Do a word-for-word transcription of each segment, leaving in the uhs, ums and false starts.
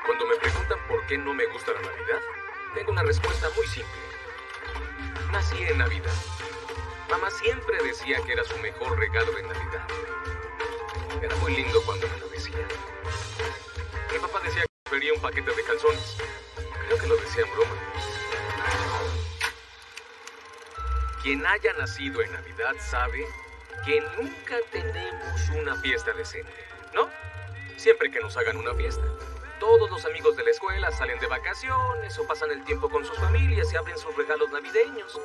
Cuando me preguntan por qué no me gusta la Navidad, tengo una respuesta muy simple. Nací en Navidad. Mamá siempre decía que era su mejor regalo de Navidad. Era muy lindo cuando me lo decía. Mi papá decía que prefería un paquete de calzones. Creo que lo decía en broma. Quien haya nacido en Navidad sabe que nunca tenemos una fiesta decente, ¿no? Siempre que nos hagan una fiesta. Todos los amigos de la escuela salen de vacaciones o pasan el tiempo con sus familias y abren sus regalos navideños.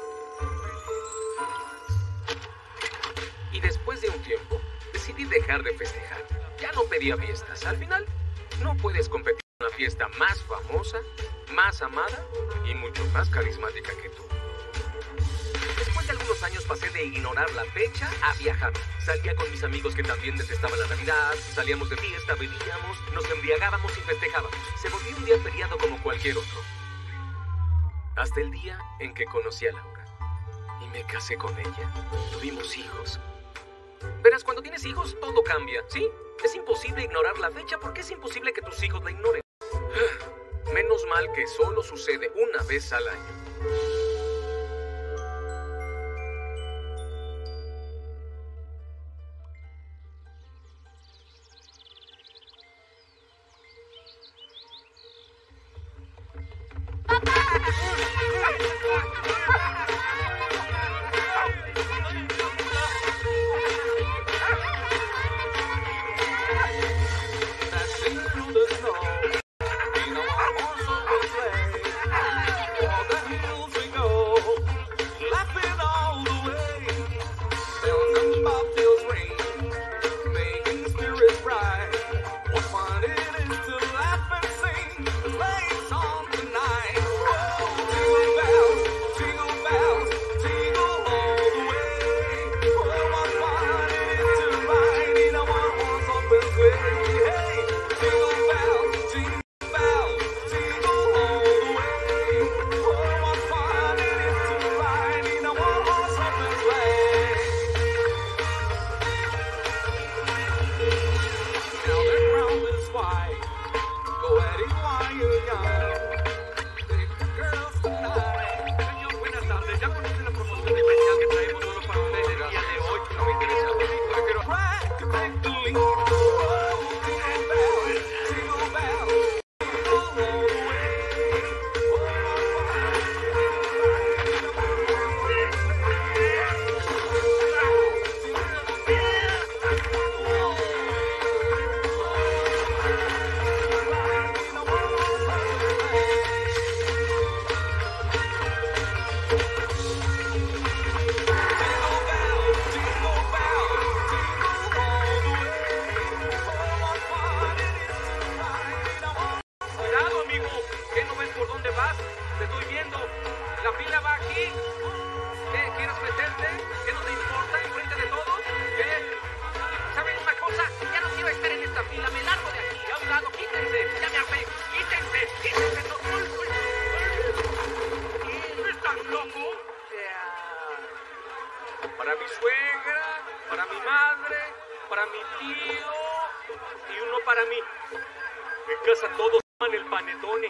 Y después de un tiempo, decidí dejar de festejar. Ya no pedía fiestas. Al final, no puedes competir en una fiesta más famosa, más amada y mucho más carismática que tú. Después de algunos años pasé de ignorar la fecha a viajar. Salía con mis amigos que también detestaban la Navidad, salíamos de fiesta, bebíamos, nos embriagábamos y festejábamos. Se volvió un día feriado como cualquier otro. Hasta el día en que conocí a Laura. Y me casé con ella. Tuvimos hijos. Verás, cuando tienes hijos todo cambia, ¿sí? Es imposible ignorar la fecha porque es imposible que tus hijos la ignoren. Menos mal que solo sucede una vez al año. Para mi suegra, para mi madre, para mi tío y uno para mí. En casa todos aman el panetone.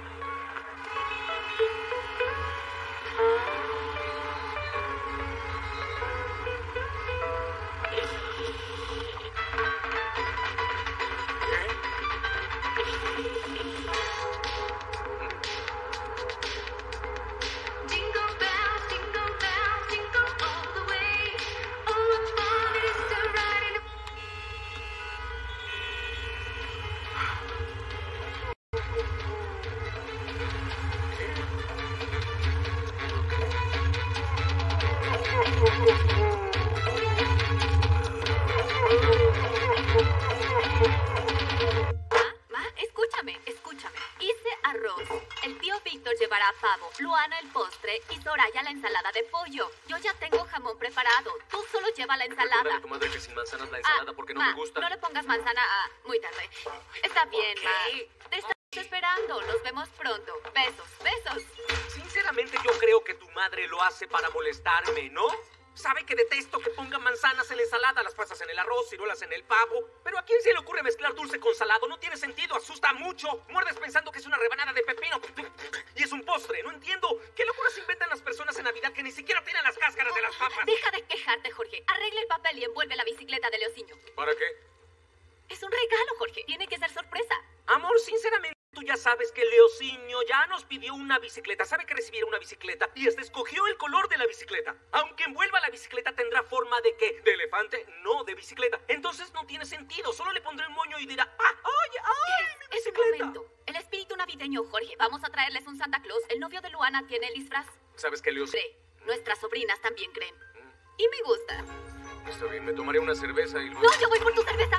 Pavo, Luana el postre y Soraya la ensalada de pollo. Yo ya tengo jamón preparado. Tú solo lleva la ensalada. Dile a tu madre que sin manzanas la ensalada ah, porque no ma, me gusta. No le pongas manzana a... muy tarde. Está bien, ma. Te estamos esperando. Nos vemos pronto. Besos, besos. Sinceramente yo creo que tu madre lo hace para molestarme, ¿no? Sabe que detesto que pongan manzanas en la ensalada, las pasas en el arroz, ciruelas en el pavo. Pero ¿a quién se le ocurre mezclar dulce con salado? No tiene sentido, asusta mucho. Muerdes pensando que es una rebanada de pepino y es un postre. No entiendo. ¿Qué locuras inventan las personas en Navidad que ni siquiera tienen las cáscaras de las papas? Deja de quejarte, Jorge. Arregla el papel y envuelve la bicicleta de Leociño. ¿Para qué? Es un regalo, Jorge. Tiene que ser sorpresa. Amor, sinceramente, tú ya sabes que Leociño ya nos pidió una bicicleta. Sabe que recibiera una bicicleta y hasta escogió el color de la bicicleta. Aunque envuelva la bicicleta, tendrá forma de qué? ¿De elefante? No, de bicicleta. Entonces no tiene sentido. Solo le pondré un moño y dirá, ¡ah, oye, ay, mi Es un bicicleta! momento. El espíritu navideño, Jorge. Vamos a traerles un Santa Claus. El novio de Luana tiene el disfraz. ¿Sabes que Leociño? Cree. Nuestras sobrinas también creen. Y me gusta. Está bien, me tomaré una cerveza y luego... No, yo voy por tu cerveza.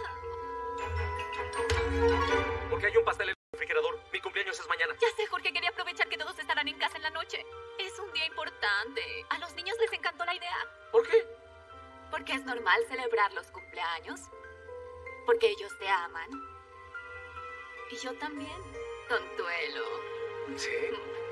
Porque hay un pastel en el refrigerador. Mi cumpleaños es mañana. Ya sé, Jorge. Quería aprovechar que todos estarán en casa en la noche. Es un día importante. A los niños les encantó la idea. ¿Por qué? Porque es normal celebrar los cumpleaños. Porque ellos te aman. Y yo también, Consuelo. Sí.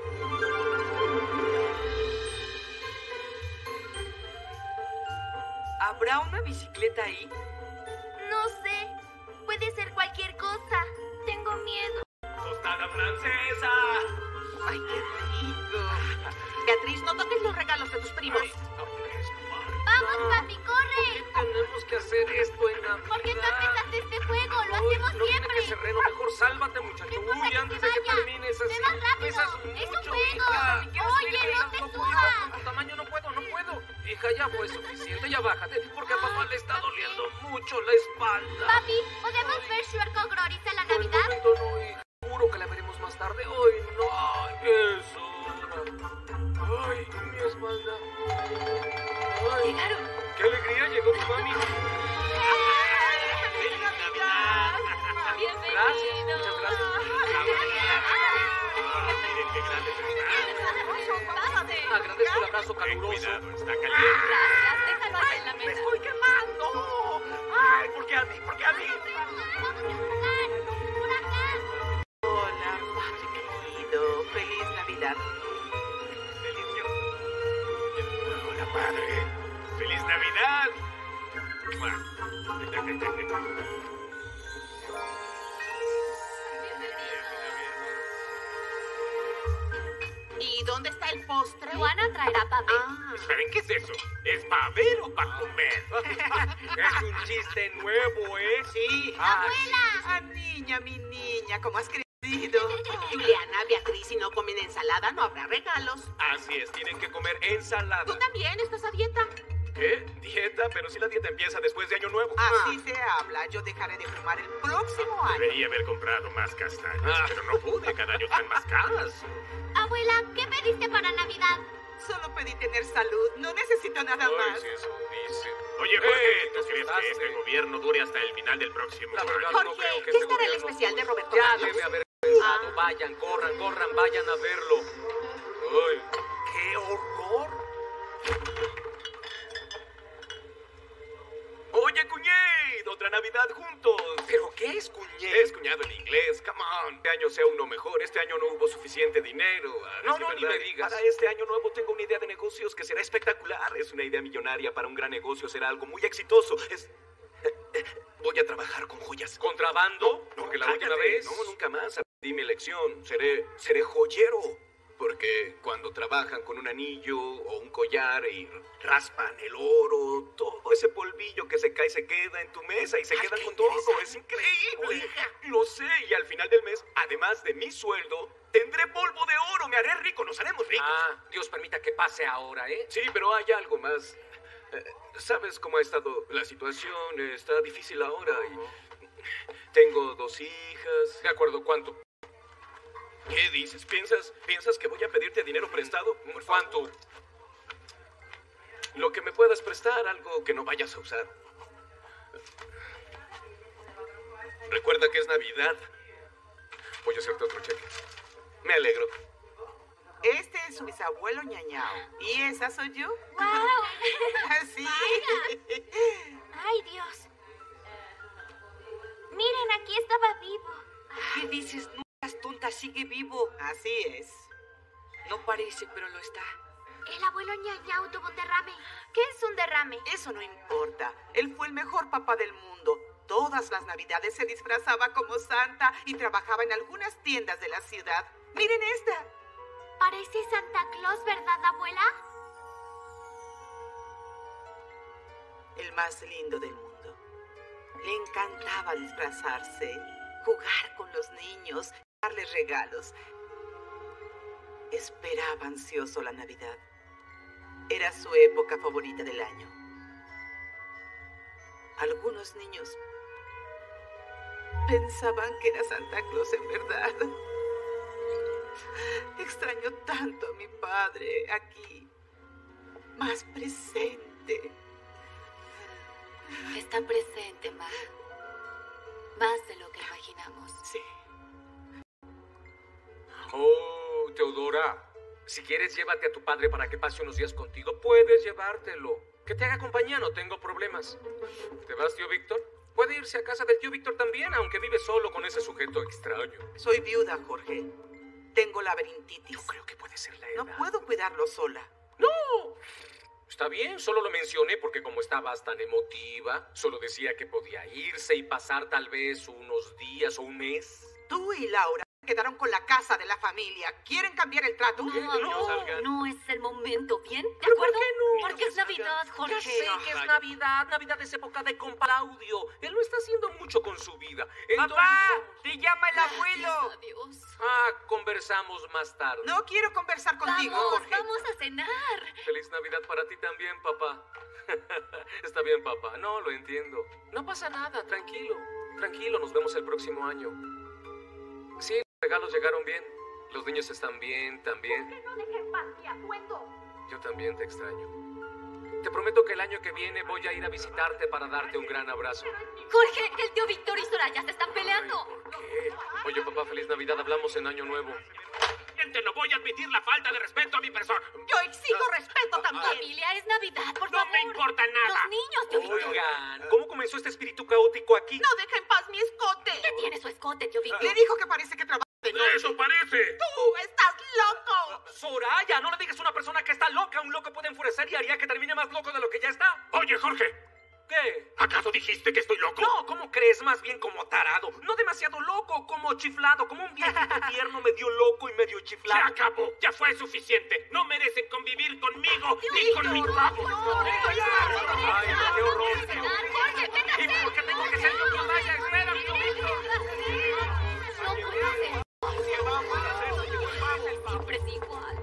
¿Habrá una bicicleta ahí? No sé. Puede ser cualquier cosa. Tengo miedo. ¡Tostada francesa! ¡Ay, qué rico! Beatriz, no toques los regalos de tus primos. Ay, no, Esparta. ¡Vamos, papi, corre! Tenemos que hacer esto en Navidad. ¿Por qué tú empezaste este juego? Lo Ay, hacemos no siempre. tiene terreno, mejor sálvate, muchacho. Deja Uy, que antes se de que vaya. termine esas... Ve más rápido. Pesas Es un mucho, juego. hija. Oye, Pesas, no te puedo, subas. con tu tamaño no puedo, no puedo. Hija, ya fue suficiente, ya bájate. Porque a papá le está doliendo mucho la espalda. Papi, ¿podemos ver Shrek con Glorita en la Por el Navidad? momento no, hija. Juro que la veremos más tarde. Ay, no. Ay, es hora. Ay, mi espalda. Ay, Llegaron. qué alegría, llegó tu mami. ¡Feliz Navidad! Bienvenido. Gracias, muchas gracias. Miren qué grande Pásate. Agradezco el abrazo Ten caluroso. cuidado, está caliente. Gracias. Déjalo ahí en la ¡Me mesa. estoy quemando! ¡Ay, por qué a mí! ¿Por qué a mí? Por acá. Hola, padre querido. ¡Feliz Navidad! Delicioso. Hola, padre. ¡Feliz Navidad! ¿Y dónde está el postre? Luana traerá papel. Ah, Esperen, ¿qué es eso? ¿Es para ver o para comer? Es un chiste nuevo, ¿eh? sí. ¡Abuela! Ah, niña, mi niña, ¿cómo has crecido? Juliana, Beatriz, si no comen ensalada, no habrá regalos. Así es, tienen que comer ensalada. ¿Tú también estás a dieta? ¿Qué? ¿Dieta? Pero si la dieta empieza después de Año Nuevo. Así se habla. Yo dejaré de fumar el próximo año. Debería haber comprado más castañas, Ah. pero no pude. Cada año están más caras. Abuela, ¿qué pediste para Navidad? Solo pedí tener salud. No necesito nada Ay, más. sí, eso dice. Oye, Jorge, Eh, ¿tú te crees que asustaste. este gobierno dure hasta el final del próximo La año? verdad, no Jorge, creo que ¿qué este estará el gobierno- especial de Roberto Ya Carlos? debe haber pensado. Ah. Vayan, corran, corran, vayan a verlo. Ay, qué horror. Oye, cuñado, otra Navidad juntos. ¿Pero qué es, cuñé? Es cuñado en inglés, come on. Este año sea uno mejor. Este año no hubo suficiente dinero. A No, decir no, ni verdad. me digas. Para este año nuevo tengo una idea de negocios que será espectacular. Es una idea millonaria para un gran negocio. Será algo muy exitoso. Es... Voy a trabajar con joyas. ¿Contrabando? Porque la última Cállate. vez... No, nunca más. Aprendí mi lección. Seré, seré joyero. Porque cuando trabajan con un anillo o un collar y raspan el oro, todo ese polvillo que se cae se queda en tu mesa y se Ay, quedan qué con todo. interesante. Es increíble. Oiga. Lo sé. Y al final del mes, además de mi sueldo, tendré polvo de oro. Me haré rico. Nos haremos ricos. Ah, Dios permita que pase ahora, ¿eh? Sí, pero hay algo más. Eh, ¿Sabes cómo ha estado la situación? Está difícil ahora y tengo dos hijas. De acuerdo, ¿cuánto? ¿Qué dices? ¿Piensas, ¿Piensas que voy a pedirte dinero prestado? Por ¿Cuánto? favor. Lo que me puedas prestar, algo que no vayas a usar. Recuerda que es Navidad. Voy a hacerte otro cheque. Me alegro. Este es su bisabuelo ñañao. ¿Y esa soy yo? ¡Wow! Sí. ¡Ay, Dios! Miren, aquí estaba vivo. ¿Qué dices? No seas tonta, sigue vivo. Así es. No parece, pero lo está. El abuelo ñañau tuvo un derrame. ¿Qué es un derrame? Eso no importa. Él fue el mejor papá del mundo. Todas las navidades se disfrazaba como Santa y trabajaba en algunas tiendas de la ciudad. ¡Miren esta! Parece Santa Claus, ¿verdad, abuela? El más lindo del mundo. Le encantaba disfrazarse, jugar con los niños, darles regalos. Esperaba ansioso la Navidad. Era su época favorita del año. Algunos niños pensaban que era Santa Claus en verdad. Extraño tanto a mi padre aquí, más presente. Es tan presente, Ma. Más de lo que imaginamos. Sí. Oh, Teodora. Si quieres, llévate a tu padre para que pase unos días contigo. Puedes llevártelo. Que te haga compañía, no tengo problemas. ¿Te vas, tío Víctor? Puede irse a casa del tío Víctor también, aunque vive solo con ese sujeto extraño. Soy viuda, Jorge. Tengo laberintitis. Yo creo que puede ser la edad. No puedo cuidarlo sola. ¡No! Está bien, solo lo mencioné porque como estabas tan emotiva, solo decía que podía irse y pasar tal vez unos días o un mes. Tú y Laura quedaron con la casa de la familia. ¿Quieren cambiar el trato? No, no, salgan. no es el momento, ¿bien? ¿De ¿Pero por acuerdo? qué no? Porque es Navidad, Jorge. Ya sé que es Navidad. Navidad es época de Claudio. Él no está haciendo mucho con su vida. Entonces, ¡Papá! vamos- ¡Te llama el abuelo! Adiós. Ah, conversamos más tarde. No quiero conversar contigo, Vamos, Jorge. vamos a cenar. Feliz Navidad para ti también, papá. Está bien, papá. No, lo entiendo. No pasa nada, tranquilo. Tranquilo, nos vemos el próximo año. Sí, los regalos llegaron bien. Los niños están bien también. No deje en paz mi atuendo. Yo también te extraño. Te prometo que el año que viene voy a ir a visitarte para darte un gran abrazo. Jorge, el tío Víctor y Soraya se están peleando. ¿Por qué? Oye, papá, feliz Navidad. Hablamos en Año Nuevo. No voy a admitir la falta de respeto a mi persona. Yo exijo respeto también. Familia, es Navidad, por No favor. me importa nada. Los niños, tío Víctor. Oigan, ¿cómo comenzó este espíritu caótico aquí? No deja en paz mi escote. ¿Qué tiene su escote, tío Víctor? Le dijo que parece que trabaja de noche. Eso parece. ¡Tú estás loco! Soraya, no le digas a una persona que está loca. Un loco puede enfurecer y haría que termine más loco de lo que ya está. Oye, Jorge, ¿Qué? ¿acaso dijiste que estoy loco? No, ¿cómo crees? Más bien como tarado. No demasiado loco, como chiflado, como un viejito tierno medio loco y medio Se chiflado. acabó, ya fue suficiente. No merecen convivir conmigo ni con mi Víctor, pavo. no, Ay, qué horror. Jorge, vete a ¿Y por qué tengo que ser yo, Soraya? Espérame, tío Víctor. No puede ser. ¿Qué vamos a hacer si llegó el pavo? Siempre es igual.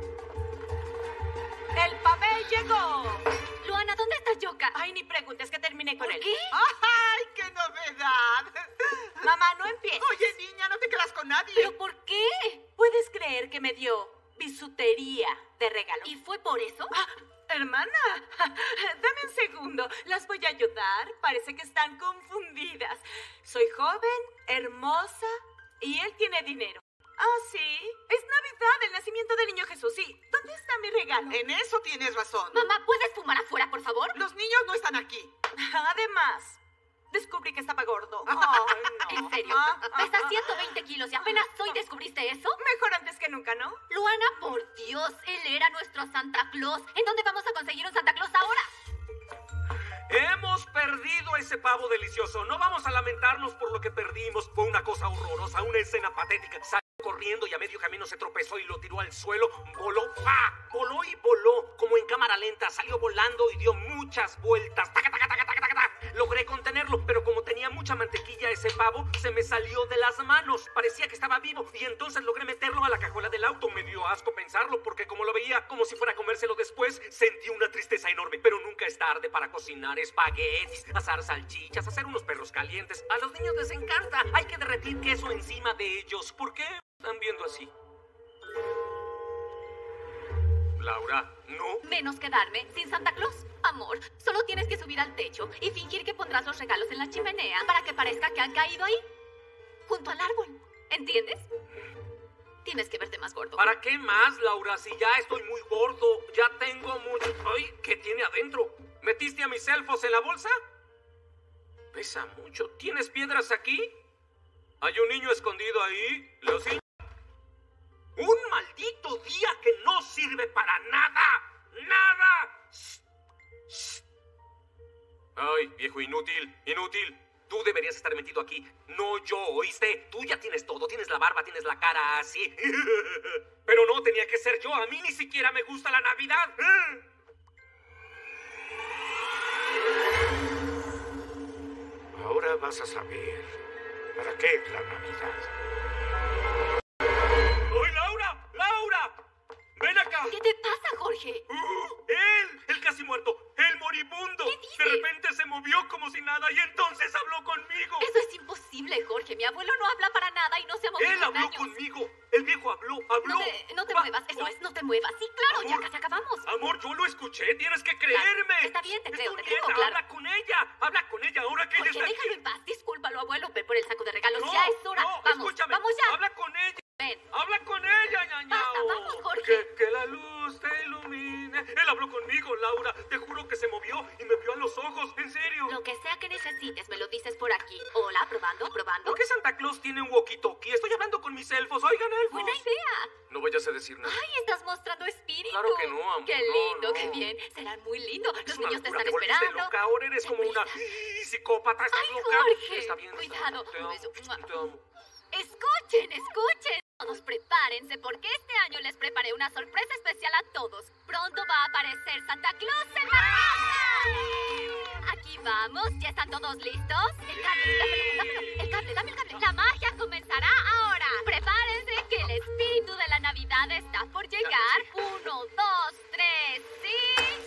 ¡El papel llegó! Luana, ¿dónde está Yoka? Ay, ni preguntes que terminé con ¿Por él. qué? ¡Ay, qué novedad! Mamá, no empieces. Oye, niña, no te quedas con nadie. ¿Pero por qué? ¿Puedes creer que me dio bisutería de regalo? ¿Y fue por eso? Ah, hermana, dame un segundo. Las voy a ayudar. Parece que están confundidas. Soy joven, hermosa y él tiene dinero. Ah, sí. Es Navidad, el nacimiento del niño Jesús. Sí. ¿Dónde está mi regalo? En eso tienes razón. Mamá, ¿puedes fumar afuera, por favor? Los niños no están aquí. Además, descubrí que estaba gordo. Ay, no. ¿En serio? Ah, ah, Pesa ah. ciento veinte kilos y apenas hoy descubriste eso. Mejor antes que nunca, ¿no? Luana, por Dios, él era nuestro Santa Claus. ¿En dónde vamos a conseguir un Santa Claus ahora? Hemos perdido ese pavo delicioso. No vamos a lamentarnos por lo que perdimos. Fue una cosa horrorosa, una escena patética. Salió corriendo y a medio camino se tropezó y lo tiró al suelo. Voló, ¡fa! Voló y voló, como en cámara lenta. Salió volando y dio muchas vueltas. ¡Taca, taca, taca, taca, taca, taca! Logré contenerlo, pero como tenía mucha mantequilla ese pavo, se me salió de las manos. Parecía que estaba vivo y entonces logré meterlo a la cajuela del auto. Me dio asco pensarlo porque como lo veía como si fuera a comérselo después, sentí una tristeza enorme. Pero nunca es tarde para cocinar espaguetis, asar salchichas, hacer unos perros calientes. A los niños les encanta. Hay que derretir queso encima de ellos. ¿Por qué están viendo así? Laura, ¿no? Menos quedarme sin Santa Claus. Amor, solo tienes que subir al techo y fingir que pondrás los regalos en la chimenea para que parezca que han caído ahí, junto al árbol. ¿Entiendes? Tienes que verte más gordo. ¿Para qué más, Laura? Si ya estoy muy gordo, ya tengo mucho... ¡Ay! ¿Qué tiene adentro? ¿Metiste a mis elfos en la bolsa? Pesa mucho. ¿Tienes piedras aquí? ¿Hay un niño escondido ahí? ¿Leoncillo? ¡Un maldito día que no sirve para nada! Ay, viejo inútil, inútil. Tú deberías estar metido aquí, no yo, ¿oíste? Tú ya tienes todo, tienes la barba, tienes la cara así. Pero no, tenía que ser yo, a mí ni siquiera me gusta la Navidad. Ahora vas a saber para qué es la Navidad. ¡Ay, Laura! ¡Laura! ¡Ven acá! ¿Qué te pasa, Jorge? ¡Uh! ¡Él! ¡El casi muerto! ¡El moribundo! ¿Qué dice? De repente se movió como si nada y entonces habló conmigo. Eso es imposible, Jorge. Mi abuelo no habla para nada y no se ha movido Él en habló años. conmigo. El viejo habló, habló. No te, no te Va- muevas, eso va- es, no te muevas. Sí, claro, ya Amor. casi acabamos. Amor, yo lo escuché, tienes que creerme. Está bien, te Es creo, tu te creo, nieta, claro. Habla con ella, habla con ella ahora que ella Jorge, está déjalo aquí. en paz. Discúlpalo, abuelo. Ve por el saco de regalos. No, ya es hora. no, vamos, escúchame. vamos ya. Habla con ella. Ven. Habla con ella, ñañao. Basta, vamos, Jorge. Que, que la luz te ilumine. Él habló conmigo, Laura. Te juro que se movió y me vio a los ojos. En serio. Lo que sea que necesites, me lo dices por aquí. Hola, probando, probando. ¿Por qué Santa Claus tiene un walkie-talkie? Estoy hablando con mis elfos. Oigan, elfos. Buena idea. No vayas a decir nada. Ay, estás mostrando espíritu. Claro que no, amor, Qué no, lindo, no. qué bien. Serán muy lindos. Es Los una niños te locura, están volviste esperando. loca. Ahora eres como una Deprisa. psicópata. ¿Estás Ay, loca? Jorge, Está bien. está cuidado. bien. Te amo. Beso. Te amo. Escuchen, escuchen. Todos prepárense porque este año les preparé una sorpresa especial a todos. Pronto va a aparecer Santa Claus en la casa. Aquí vamos, ¿ya están todos listos? El cable, dámelo, dámelo. El cable, dame el cable. La magia comenzará ahora. Prepárense que el espíritu de la Navidad está por llegar. Uno, dos, tres, sí.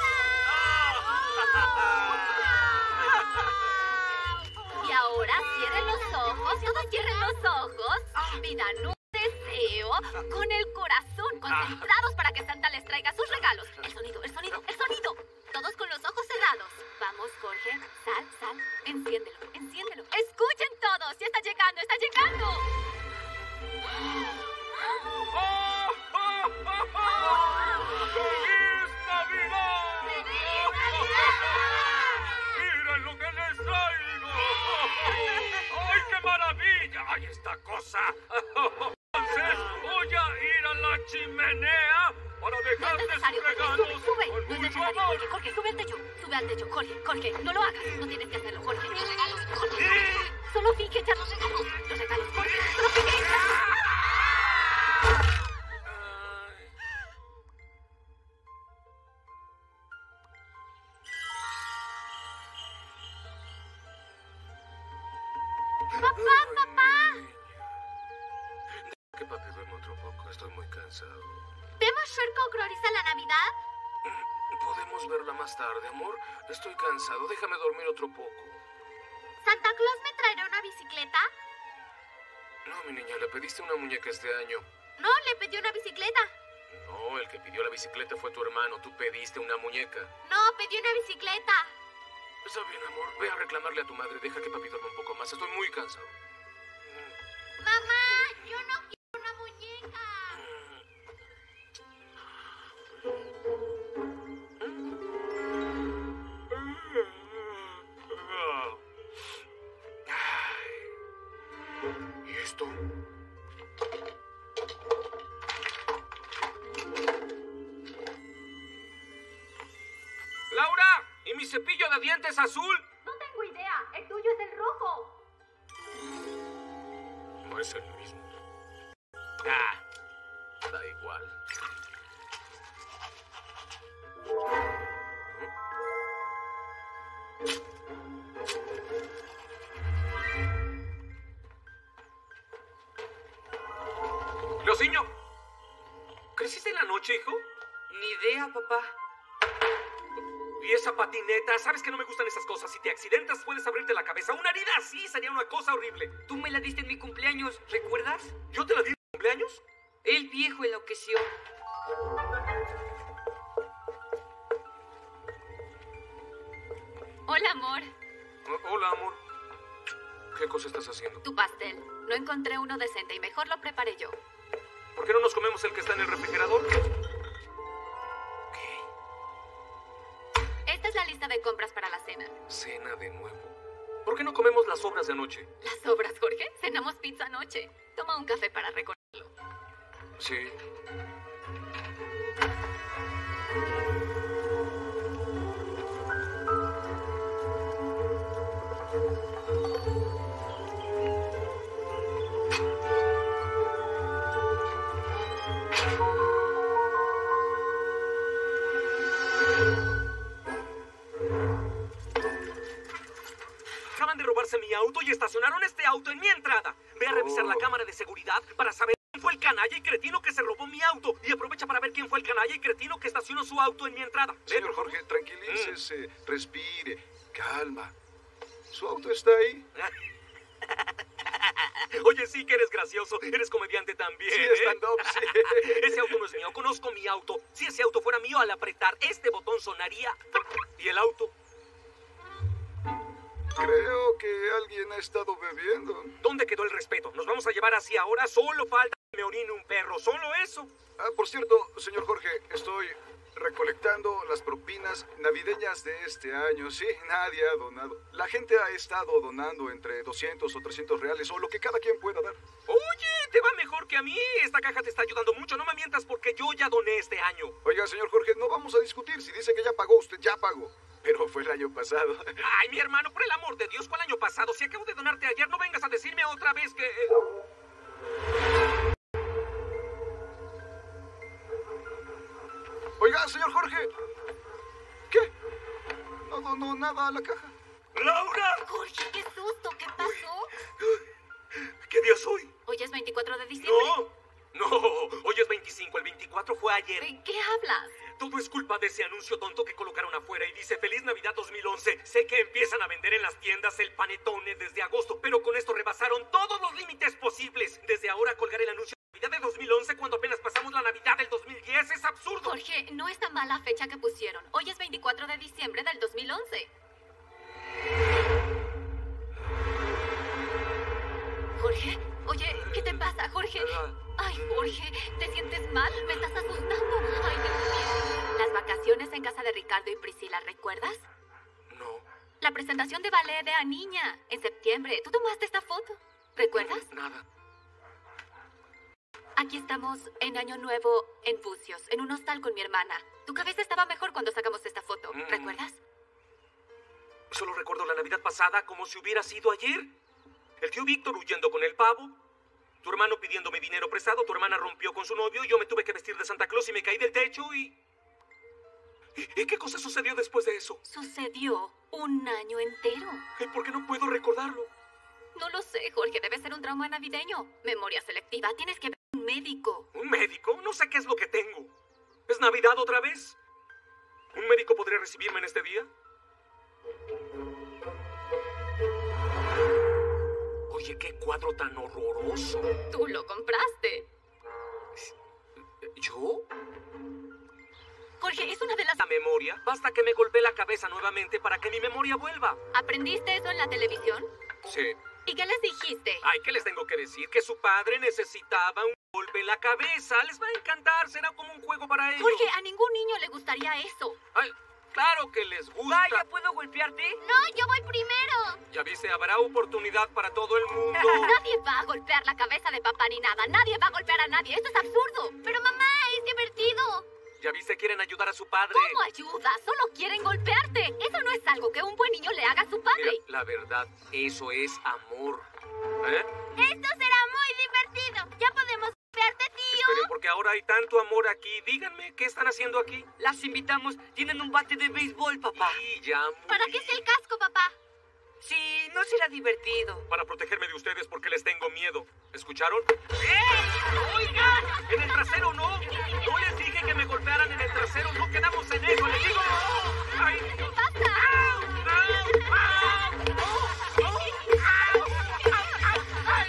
Y ahora cierren los ojos, todos cierren los ojos. Pidan un deseo con el corazón, concentrados para que Santa les traiga sus regalos. El sonido, el sonido, el sonido. Todos con los ojos cerrados. Vamos, Jorge, sal, sal, enciéndelo, enciéndelo. Escuchen todos, ya está llegando, está llegando. ¡Feliz Navidad! ¡Miren lo que les traigo! ¡Ay, qué maravilla! ¡Ay, esta cosa! Entonces voy a ir a la chimenea para No es dejarles necesario, sus Jorge, regalos sube, sube. con No es mucho necesario, amor. Jorge, Jorge, sube al techo. Sube al techo, Jorge, Jorge, no lo hagas. No tienes que hacerlo, Jorge. Los regalos, Jorge. Solo finge echar los regalos. Los regalos, Jorge. Solo finge echar. ¡Papá, papá! Que papi duerma otro poco, estoy muy cansado. ¿Vemos Shrek o Glorisa la Navidad? Podemos verla más tarde, amor. Estoy cansado, déjame dormir otro poco. ¿Santa Claus me traerá una bicicleta? No, mi niña, le pediste una muñeca este año. No, le pedí una bicicleta. No, el que pidió la bicicleta fue tu hermano. Tú pediste una muñeca. No, pedí una bicicleta. Está bien, amor. Ve a reclamarle a tu madre. Deja que papi duerma un poco más. Estoy muy cansado. Mamá, yo no quiero una muñeca. ¿Y esto? ¡Laura! ¿Y mi cepillo de dientes azul? No tengo idea. El tuyo es el rojo. No es el mismo. Ah, da igual. Leociño, ¿creciste en la noche, hijo? Ni idea, papá. ¿Y esa patineta? ¿Sabes que no me gustan esas cosas? Si te accidentas puedes abrirte la cabeza. Una herida así sería una cosa horrible. Tú me la diste en mi cumpleaños, ¿recuerdas? ¿Yo te la di en tu cumpleaños? El viejo enloqueció. Hola, amor. Oh, hola, amor. ¿Qué cosa estás haciendo? Tu pastel. No encontré uno decente y mejor lo preparé yo. ¿Por qué no nos comemos el que está en el refrigerador? ¿Qué? Esta es la lista de compras para la cena. Cena de nuevo. ¿Por qué no comemos las sobras de anoche? ¿Las sobras, Jorge? Cenamos pizza anoche. Toma un café para recordarlo. Sí. auto en mi entrada. Ve a revisar la cámara de seguridad para saber quién fue el canalla y cretino que se robó mi auto. Y aprovecha para ver quién fue el canalla y cretino que estacionó su auto en mi entrada. Ve, Señor por favor. Jorge, tranquilícese, respire, calma. ¿Su auto está ahí? Oye, sí que eres gracioso. Eres comediante también. Sí, ¿eh? stand-up, sí. Ese auto no es mío. Conozco mi auto. Si ese auto fuera mío, al apretar este botón sonaría... Y el auto... Creo que alguien ha estado bebiendo. ¿Dónde quedó el respeto? Nos vamos a llevar así ahora. Solo falta que me orine un perro. Solo eso. Ah, por cierto, señor Jorge, estoy recolectando las propinas navideñas de este año. Sí, nadie ha donado. La gente ha estado donando entre doscientos o trescientos reales o lo que cada quien pueda dar. Oye, te va mejor que a mí. Esta caja te está ayudando mucho. No me mientas porque yo ya doné este año. Oiga, señor Jorge, no vamos a discutir. Si dice que ya pagó, usted ya pagó. Pero fue el año pasado. Ay, mi hermano, por el amor de Dios, ¿cuál año pasado? Si acabo de donarte ayer, no vengas a decirme otra vez que... Oiga, señor Jorge. ¿Qué? No donó nada a la caja. ¡Laura! Jorge, qué susto, ¿qué pasó? ¿Qué día es hoy? Hoy es veinticuatro de diciembre. No, no, hoy es veinticinco, el veinticuatro fue ayer. ¿De qué hablas? Todo es culpa de ese anuncio tonto que colocaron afuera y dice Feliz Navidad dos mil once. Sé que empiezan a vender en las tiendas el panetone desde agosto, pero con esto rebasaron todos los límites posibles. Desde ahora colgar el anuncio de Navidad de dos mil once cuando apenas pasamos la Navidad del dos mil diez es absurdo. Jorge, no es tan mala fecha que pusieron. Hoy es veinticuatro de diciembre del dos mil once. Jorge, oye, ¿qué te pasa, Jorge? Ay, Jorge, ¿te sientes mal? Me estás asustando. Ay, Dios mío. Las vacaciones en casa de Ricardo y Priscila, ¿recuerdas? No, La presentación de ballet de a niña en septiembre. ¿Tú tomaste esta foto? ¿Recuerdas? nada. Aquí estamos en Año Nuevo en Bucios, en un hostal con mi hermana. Tu cabeza estaba mejor cuando sacamos esta foto. Mm. ¿Recuerdas? Solo recuerdo la Navidad pasada como si hubiera sido ayer. El tío Víctor huyendo con el pavo. Tu hermano pidiéndome dinero prestado. Tu hermana rompió con su novio. Yo me tuve que vestir de Santa Claus y me caí del techo y... ¿Y, y qué cosa sucedió después de eso? Sucedió un año entero. ¿Y por qué no puedo recordarlo? No lo sé, Jorge. Debe ser un trauma navideño. Memoria selectiva. Tienes que ver a un médico. ¿Un médico? No sé qué es lo que tengo. ¿Es Navidad otra vez? ¿Un médico podría recibirme en este día? Oye, qué cuadro tan horroroso. Tú lo compraste. ¿Yo? Jorge, es una de las... La memoria. Basta que me golpee la cabeza nuevamente para que mi memoria vuelva. ¿Aprendiste eso en la televisión? Sí. ¿Y qué les dijiste? Ay, ¿qué les tengo que decir? Que su padre necesitaba un golpe en la cabeza. Les va a encantar. Será como un juego para ellos. Jorge, a ningún niño le gustaría eso. Ay, claro que les gusta. Vaya, ¿puedo golpearte? No, yo voy primero. Ya viste, habrá oportunidad para todo el mundo. Nadie va a golpear la cabeza de papá ni nada. Nadie va a golpear a nadie. Esto es absurdo. Pero mamá, es divertido. Ya viste, quieren ayudar a su padre. ¿Cómo ayuda? Solo quieren golpearte. Eso no es algo que un buen niño le haga a su padre. Mira, la verdad, eso es amor. ¿Eh? Esto será muy divertido. Ya podemos golpearte, tío. Esperen, porque ahora hay tanto amor aquí. Díganme, ¿qué están haciendo aquí? Las invitamos. Tienen un bate de béisbol, papá. Y ya... muy ¿Para qué bien. es el casco, papá? Sí, no será divertido. Para protegerme de ustedes porque les tengo miedo. ¿Escucharon? ¡Ey! ¡Oigan! ¡En el trasero no! No les dije que me golpearan en el trasero. No quedamos en eso. Les digo... ¡Ay! ¿Qué pasa? ¡Au! ¡Au! ¡Au! ¡Au! ¡Au! ¡Ay!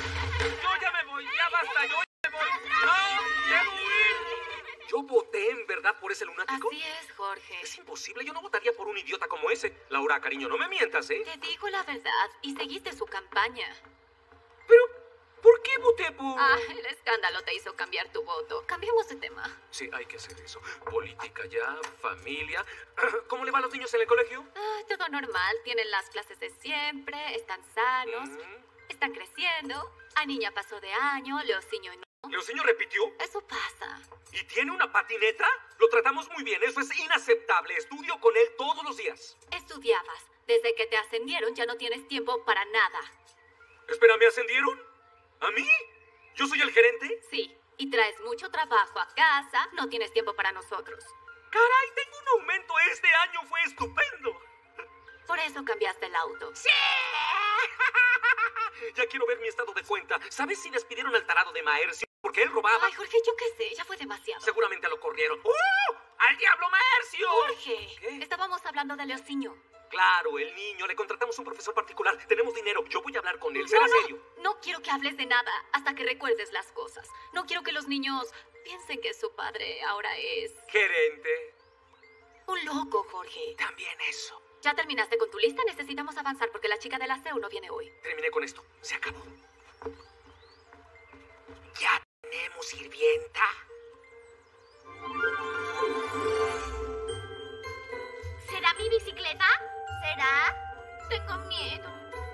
Yo ya me voy. Ya basta. Yo ya me voy. ¡No! ¡Debo huir! Yo voté en verdad por ese lunático. Así es, Jorge. Es imposible. Yo no votaría por un idiota como ese. Laura, cariño, no me mientas, ¿eh? Te digo la verdad y seguiste su campaña. Pero, ¿por qué voté por...? Ah, el escándalo te hizo cambiar tu voto. Cambiemos de tema. Sí, hay que hacer eso. Política ya, familia. ¿Cómo le va a los niños en el colegio? Ah, todo normal. Tienen las clases de siempre, están sanos, Mm. están creciendo. A niña pasó de año, Leociño no. ¿Leociño repitió? Eso pasa. ¿Y tiene una patineta? Lo tratamos muy bien. Eso es inaceptable. Estudio con él todos los días. Estudiabas. Desde que te ascendieron ya no tienes tiempo para nada. Espera, ¿me ascendieron? ¿A mí? ¿Yo soy el gerente? Sí, y traes mucho trabajo a casa, no tienes tiempo para nosotros. Caray, tengo un aumento. Este año fue estupendo. Por eso cambiaste el auto. ¡Sí! Ya quiero ver mi estado de cuenta. ¿Sabes si despidieron al tarado de Maercio? Porque él robaba. Ay, Jorge, yo qué sé, ya fue demasiado. Seguramente lo corrieron. ¡Uh! ¡Al diablo Maercio! Jorge, ¿Qué? estábamos hablando del niño. Claro, el niño. Le contratamos un profesor particular. Tenemos dinero. Yo voy a hablar con él. Será No, no, serio. no quiero que hables de nada hasta que recuerdes las cosas. No quiero que los niños piensen que su padre ahora es Gerente. un loco, Jorge. También eso. ¿Ya terminaste con tu lista? Necesitamos avanzar porque la chica del aseo no viene hoy. Terminé con esto. Se acabó. ¿Ya tenemos sirvienta? ¿Será mi bicicleta? ¿Será? Tengo miedo.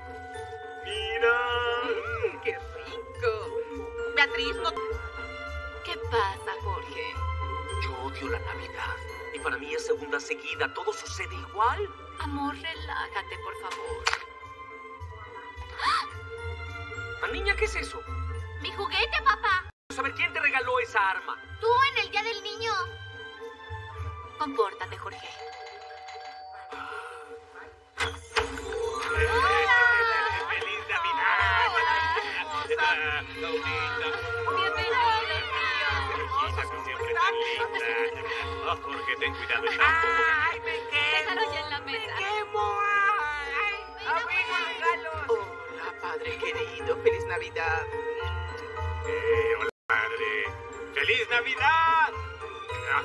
¡Mira! Mm, ¡Qué rico! Beatriz, no... ¿Qué pasa, Jorge? Yo odio la Navidad. Y para mí es segunda seguida. Todo sucede igual. Amor, relájate, por favor. ¿Ah, niña, qué es eso? ¡Mi juguete, papá! A ver, ¿quién te regaló esa arma? Tú en el Día del Niño. Compórtate, Jorge. ¡Feliz Navidad! ¡Hola, Laurita! Bienvenido, tío. Hermosa, tú siempre tan linda. Oh, Jorge, ten cuidado, está un poco... ¡Ay, me Déjalo quemo! ya en la mesa. ¡Me quemo! ¡Ay! ¡Abrigo regalos! Hola, padre querido. ¡Feliz Navidad! Eh, hola, padre. ¡Feliz Navidad! Ah.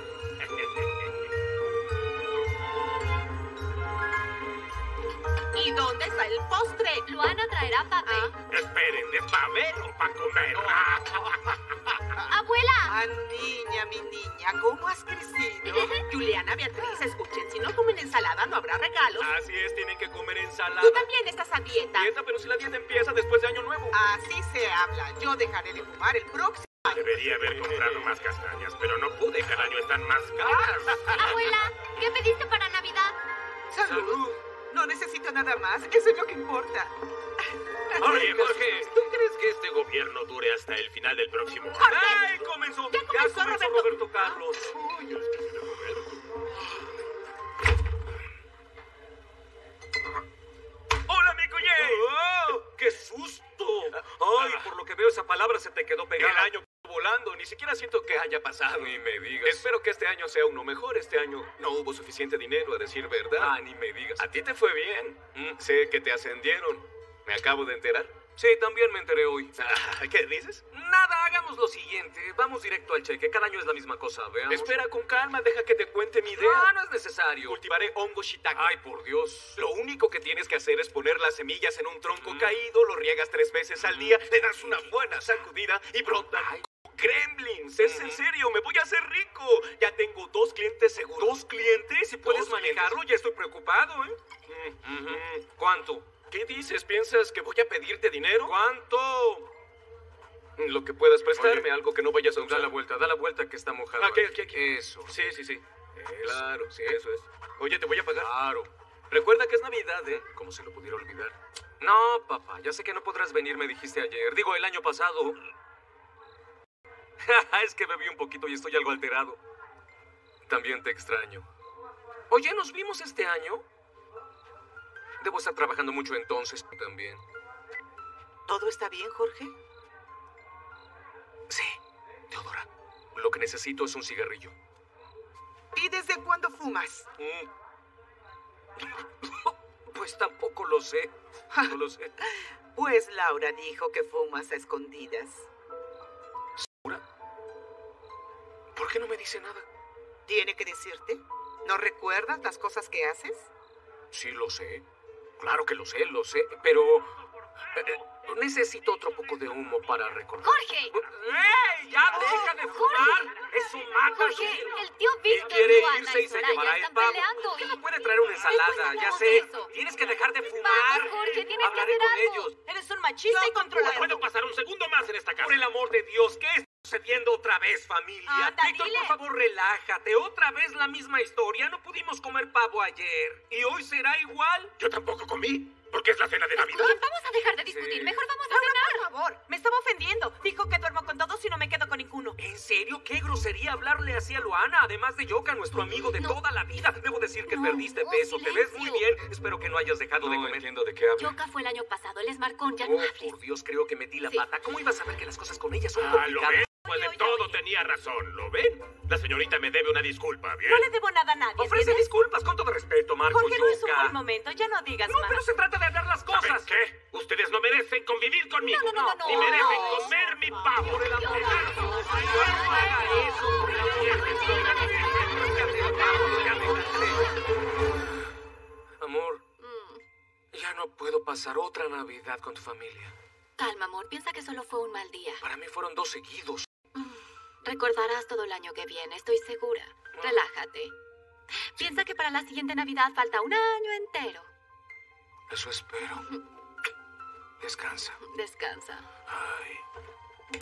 ¿Y dónde está el postre? Luana traerá papel. Esperen, ¿de pavero para comer? ¡Abuela! Ah, niña, mi niña, ¿cómo has crecido? Juliana, Beatriz, escuchen, si no comen ensalada no habrá regalos. Así es, tienen que comer ensalada. Tú también estás a dieta. Dieta, pero si la dieta empieza después de Año Nuevo. Así se habla. Yo dejaré de fumar el próximo año. Debería haber comprado más castañas, pero no pude. Cada año están más caras. Abuela, ¿qué pediste para Navidad? Salud. No necesito nada más. Eso es lo que importa. Oye, Jorge, ¿tú crees que este gobierno dure hasta el final del próximo año? ¡Ay, comenzó! Ya comenzó, Roberto. Roberto Carlos. Uy, Dios mío, Roberto. ¡Hola, mi Cuye! ¡Oh, qué susto! Ay, por lo que veo esa palabra se te quedó pegada. El año volando, ni siquiera siento que haya pasado. Ni me digas. Espero que este año sea uno mejor. Este año no hubo suficiente dinero, a decir verdad. Ah, ni me digas. A ti te fue bien. Mm, sé que te ascendieron. Me acabo de enterar. Sí, también me enteré hoy. Ah, ¿qué dices? Nada, hagamos lo siguiente. Vamos directo al cheque. Cada año es la misma cosa, veamos. Espera con calma, deja que te cuente mi idea. No, no es necesario. Cultivaré hongo shiitake. Ay, por Dios. Lo único que tienes que hacer es poner las semillas en un tronco Mm. caído, lo riegas tres veces al día, le das una buena sacudida y brotan Ay. gremlins. Es en Ujú. serio, me voy a hacer rico. Ya tengo dos clientes seguros. ¿Dos clientes? Si puedes Dos manejarlo, ya estoy preocupado, ¿eh? Mm, ujú. ¿Cuánto? ¿Qué dices? ¿Piensas que voy a pedirte dinero? ¿Cuánto? Lo que puedas prestarme, Oye, algo que no vayas a Da usar. la vuelta, da la vuelta que está mojado. Aquí, ahí. aquí, aquí. Eso. Sí, sí, sí. Claro, sí, eso es. Oye, te voy a pagar. Claro. Recuerda que es Navidad, ¿eh? Como si lo pudiera olvidar. No, papá, ya sé que no podrás venir, me dijiste ayer. Digo, el año pasado. Es que bebí un poquito y estoy algo alterado. También te extraño. Oye, ¿nos vimos este año? Debo estar trabajando mucho entonces también. ¿Todo está bien, Jorge? Sí, Teodora. Lo que necesito es un cigarrillo. ¿Y desde cuándo fumas? Mm. Pues tampoco lo sé. No lo sé. Pues Laura dijo que fumas a escondidas. ¿Segura? ¿Por qué no me dice nada? ¿Tiene que decirte? ¿No recuerdas las cosas que haces? Sí, lo sé. Claro que lo sé, lo sé. Pero eh, necesito otro poco de humo para recordar. ¡Jorge! ¡Ey! ¡Ya deja de fumar! ¡Eso mata! Jorge, el tío Él Víctor, quiere Luana irse y y se Soraya llevará el están pavo. peleando ¿Por qué y- no puede traer una ensalada? Después Ya hablamos sé. de eso. Tienes que dejar de fumar. Vamos, Jorge, tienes que Hablaré hacer con algo. ellos. Eres un machista y No controlador. puedo pasar un segundo más en esta casa. Por el amor de Dios, ¿qué está sucediendo otra vez, familia? Anda, Víctor, dile. por favor, relájate. Otra vez la misma historia. No pudimos comer pavo ayer. ¿Y hoy será igual? Yo tampoco comí, porque es la cena de Navidad. Oye, vamos a dejar de discutir. Sí. Mejor vamos a Laura, cenar. por favor, me estaba ofendiendo. Dijo que duermo con todos y no me quedo con ninguno. ¿En serio? ¡Qué grosero! grosería hablarle así a Luana, además de Yoka, nuestro amigo de No. toda la vida. Debo decir que No, perdiste no, peso, te ves silencio. muy bien. Espero que no hayas dejado de No comer. entiendo de qué habla. Yoka fue el año pasado, él es Marcón, ya Oh, no hables. por Dios, creo que metí la Sí. pata. ¿Cómo ibas a ver que las cosas con ella son Ah, ¿lo complicadas? ven? Pues de todo tenía razón, ¿lo ven? La señorita me debe una disculpa, ¿bien? No le debo nada a nadie, Ofrece ¿entiendes? disculpas, con todo respeto, Marcos Jorge, no es un Yoka. buen momento, ya no digas No, más. pero se trata de hablar las ¿Saben cosas. qué? Ustedes no merecen convivir conmigo. No, no, no, no, Ni no. merecen No. comer mi pavo. Por el amor de Dios, no haga eso, por el amor de Dios. Amor, Mm, ya no puedo pasar otra Navidad con tu familia. Calma, amor, piensa que solo fue un mal día. Para mí fueron dos seguidos. Recordarás todo el año que viene, estoy segura. Relájate. Piensa que para la siguiente Navidad falta un año entero. Eso espero. Descansa. Descansa. Ay.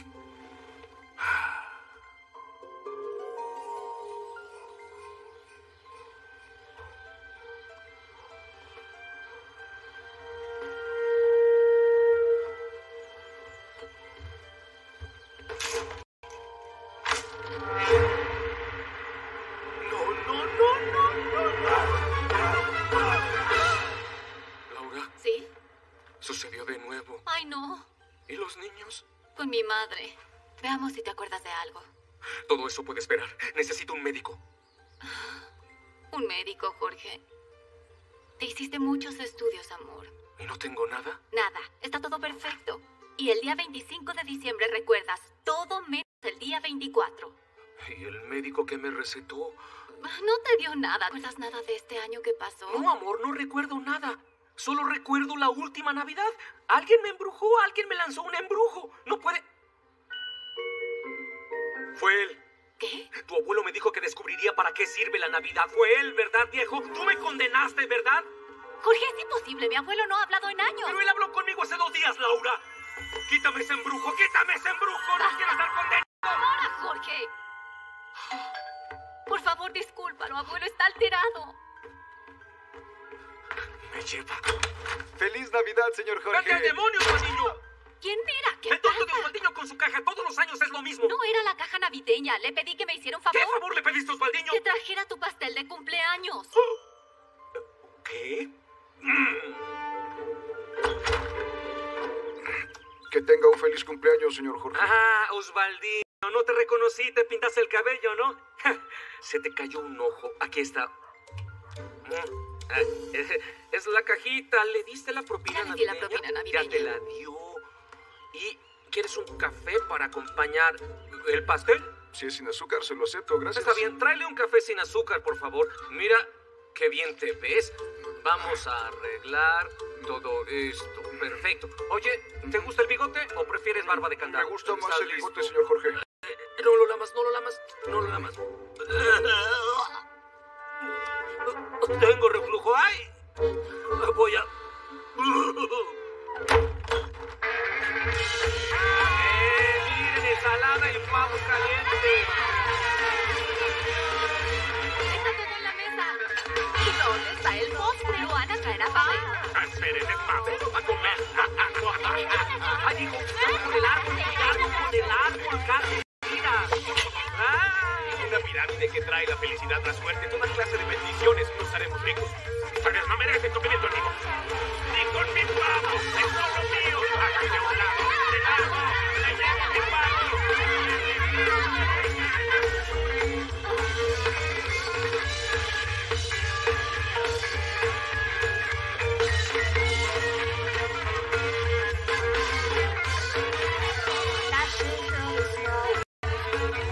No, no, no, no, no, no. Laura, ¿Sí? sucedió de nuevo. Ay, no. ¿Y los niños? Con mi madre. Veamos si te acuerdas de algo. Todo eso puede esperar. Necesito un médico. Un médico, Jorge. Te hiciste muchos estudios, amor. ¿Y no tengo nada? Nada, está todo perfecto. Y el día veinticinco de diciembre recuerdas todo menos el día veinticuatro. ¿Y el médico que me recetó? No te dio nada. ¿Recuerdas nada de este año que pasó? No, amor, no recuerdo nada. Solo recuerdo la última Navidad. Alguien me embrujó, alguien me lanzó un embrujo. No puede... Fue él. ¿Qué? Tu abuelo me dijo que descubriría para qué sirve la Navidad. Fue él, ¿verdad, viejo? Tú me condenaste, ¿verdad? Jorge, es imposible. Mi abuelo no ha hablado en años. Pero él habló conmigo hace dos días, Laura. Quítame ese embrujo, quítame ese embrujo. No quiero estar condenado. ¡Ahora, Jorge! Por favor, discúlpalo. Abuelo está alterado. Me lleva. ¡Feliz Navidad, señor ¡Vete al Jorge! demonio, Osvaldiño! ¿Quién era? ¿Qué El tonto de pasa? Osvaldiño con su caja. Todos los años es lo mismo. No era la caja navideña. Le pedí que me hiciera un favor. ¿Qué favor le pediste a Osvaldiño? Que trajera tu pastel de cumpleaños. ¿Qué? Que tenga un feliz cumpleaños, señor Jorge. Ah, Osvaldiño, no te reconocí, te pintaste el cabello, ¿no? Se te cayó un ojo. Aquí está. Mm, ah, eh, Es la cajita. ¿Le diste la propina Ya le di la navideña? propina navideña. Ya te la dio. ¿Y quieres un café para acompañar el pastel? Si es sin azúcar, se lo acepto, gracias. Está bien, tráele un café sin azúcar, por favor. Mira, qué bien te ves. Vamos a arreglar todo esto. Perfecto. Oye, ¿te gusta el bigote o prefieres barba de Me candado? gusta más ¿Estás el bigote, listo? señor Jorge. No lo lamas, no lo lamas, no lo lamas. Tengo reflujo. ¡Ay! Voy a... ¡Eh! ¡Miren, ensalada y pavos calientes! Está todo en la mesa. ¿Y dónde está el postre? Luana traerá papel. Ah, esperen, es pavo para comer. ¡Ay, hijo! ¡Con el árbol! ¡Cuidado con el árbol, Carlos! ¡Mira! ¡Ah! Una pirámide que trae la felicidad, la suerte, toda clase de bendiciones. Nos haremos ricos. Ustedes no merecen convivir conmigo. ¡Ni con mi pavo! ¡Es solo mío! ¡Háganse a un lado! ¡Me largo! ¡Me llevo mi pavo!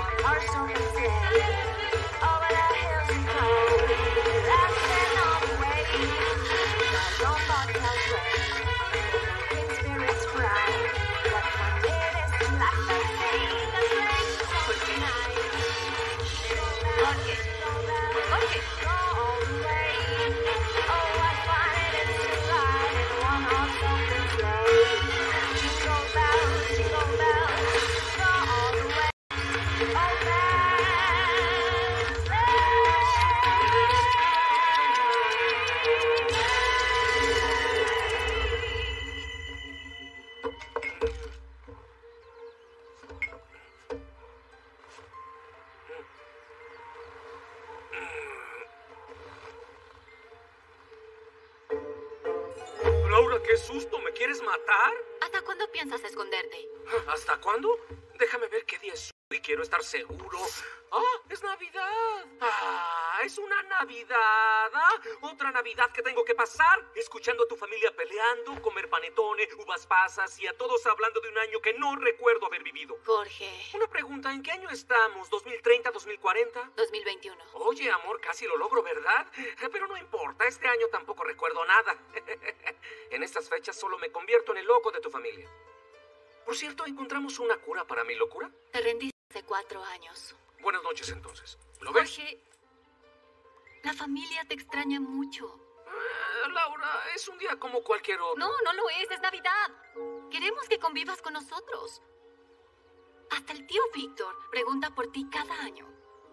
Over the hills and cold, laughing on the way. qué susto! ¿Me quieres matar? ¿Hasta cuándo piensas esconderte? ¿Hasta cuándo? Déjame ver qué día es hoy. Quiero estar seguro. ¡Ah! ¡Es Navidad! ¡Ah! ¡Es una Navidad! ¡Ah! ¡Otra Navidad que tengo que pasar! Escuchando a tu familia peleando, comer panetone, uvas pasas y a todos hablando de un año que no recuerdo haber vivido. Jorge. Una pregunta, ¿en qué año estamos? ¿dos mil treinta, dos mil cuarenta? dos mil veintiuno. Oye, amor, casi lo logro, ¿verdad? Pero no importa, este año tampoco recuerdo nada. En estas fechas solo me convierto en el loco de tu familia. Por cierto, ¿encontramos una cura para mi locura? Te rendiste hace cuatro años. Buenas noches, entonces. ¿Lo ves? Jorge, la familia te extraña mucho. Eh, Laura, es un día como cualquier otro. No, no lo es, es Navidad. Queremos que convivas con nosotros. Hasta el tío Víctor pregunta por ti cada año.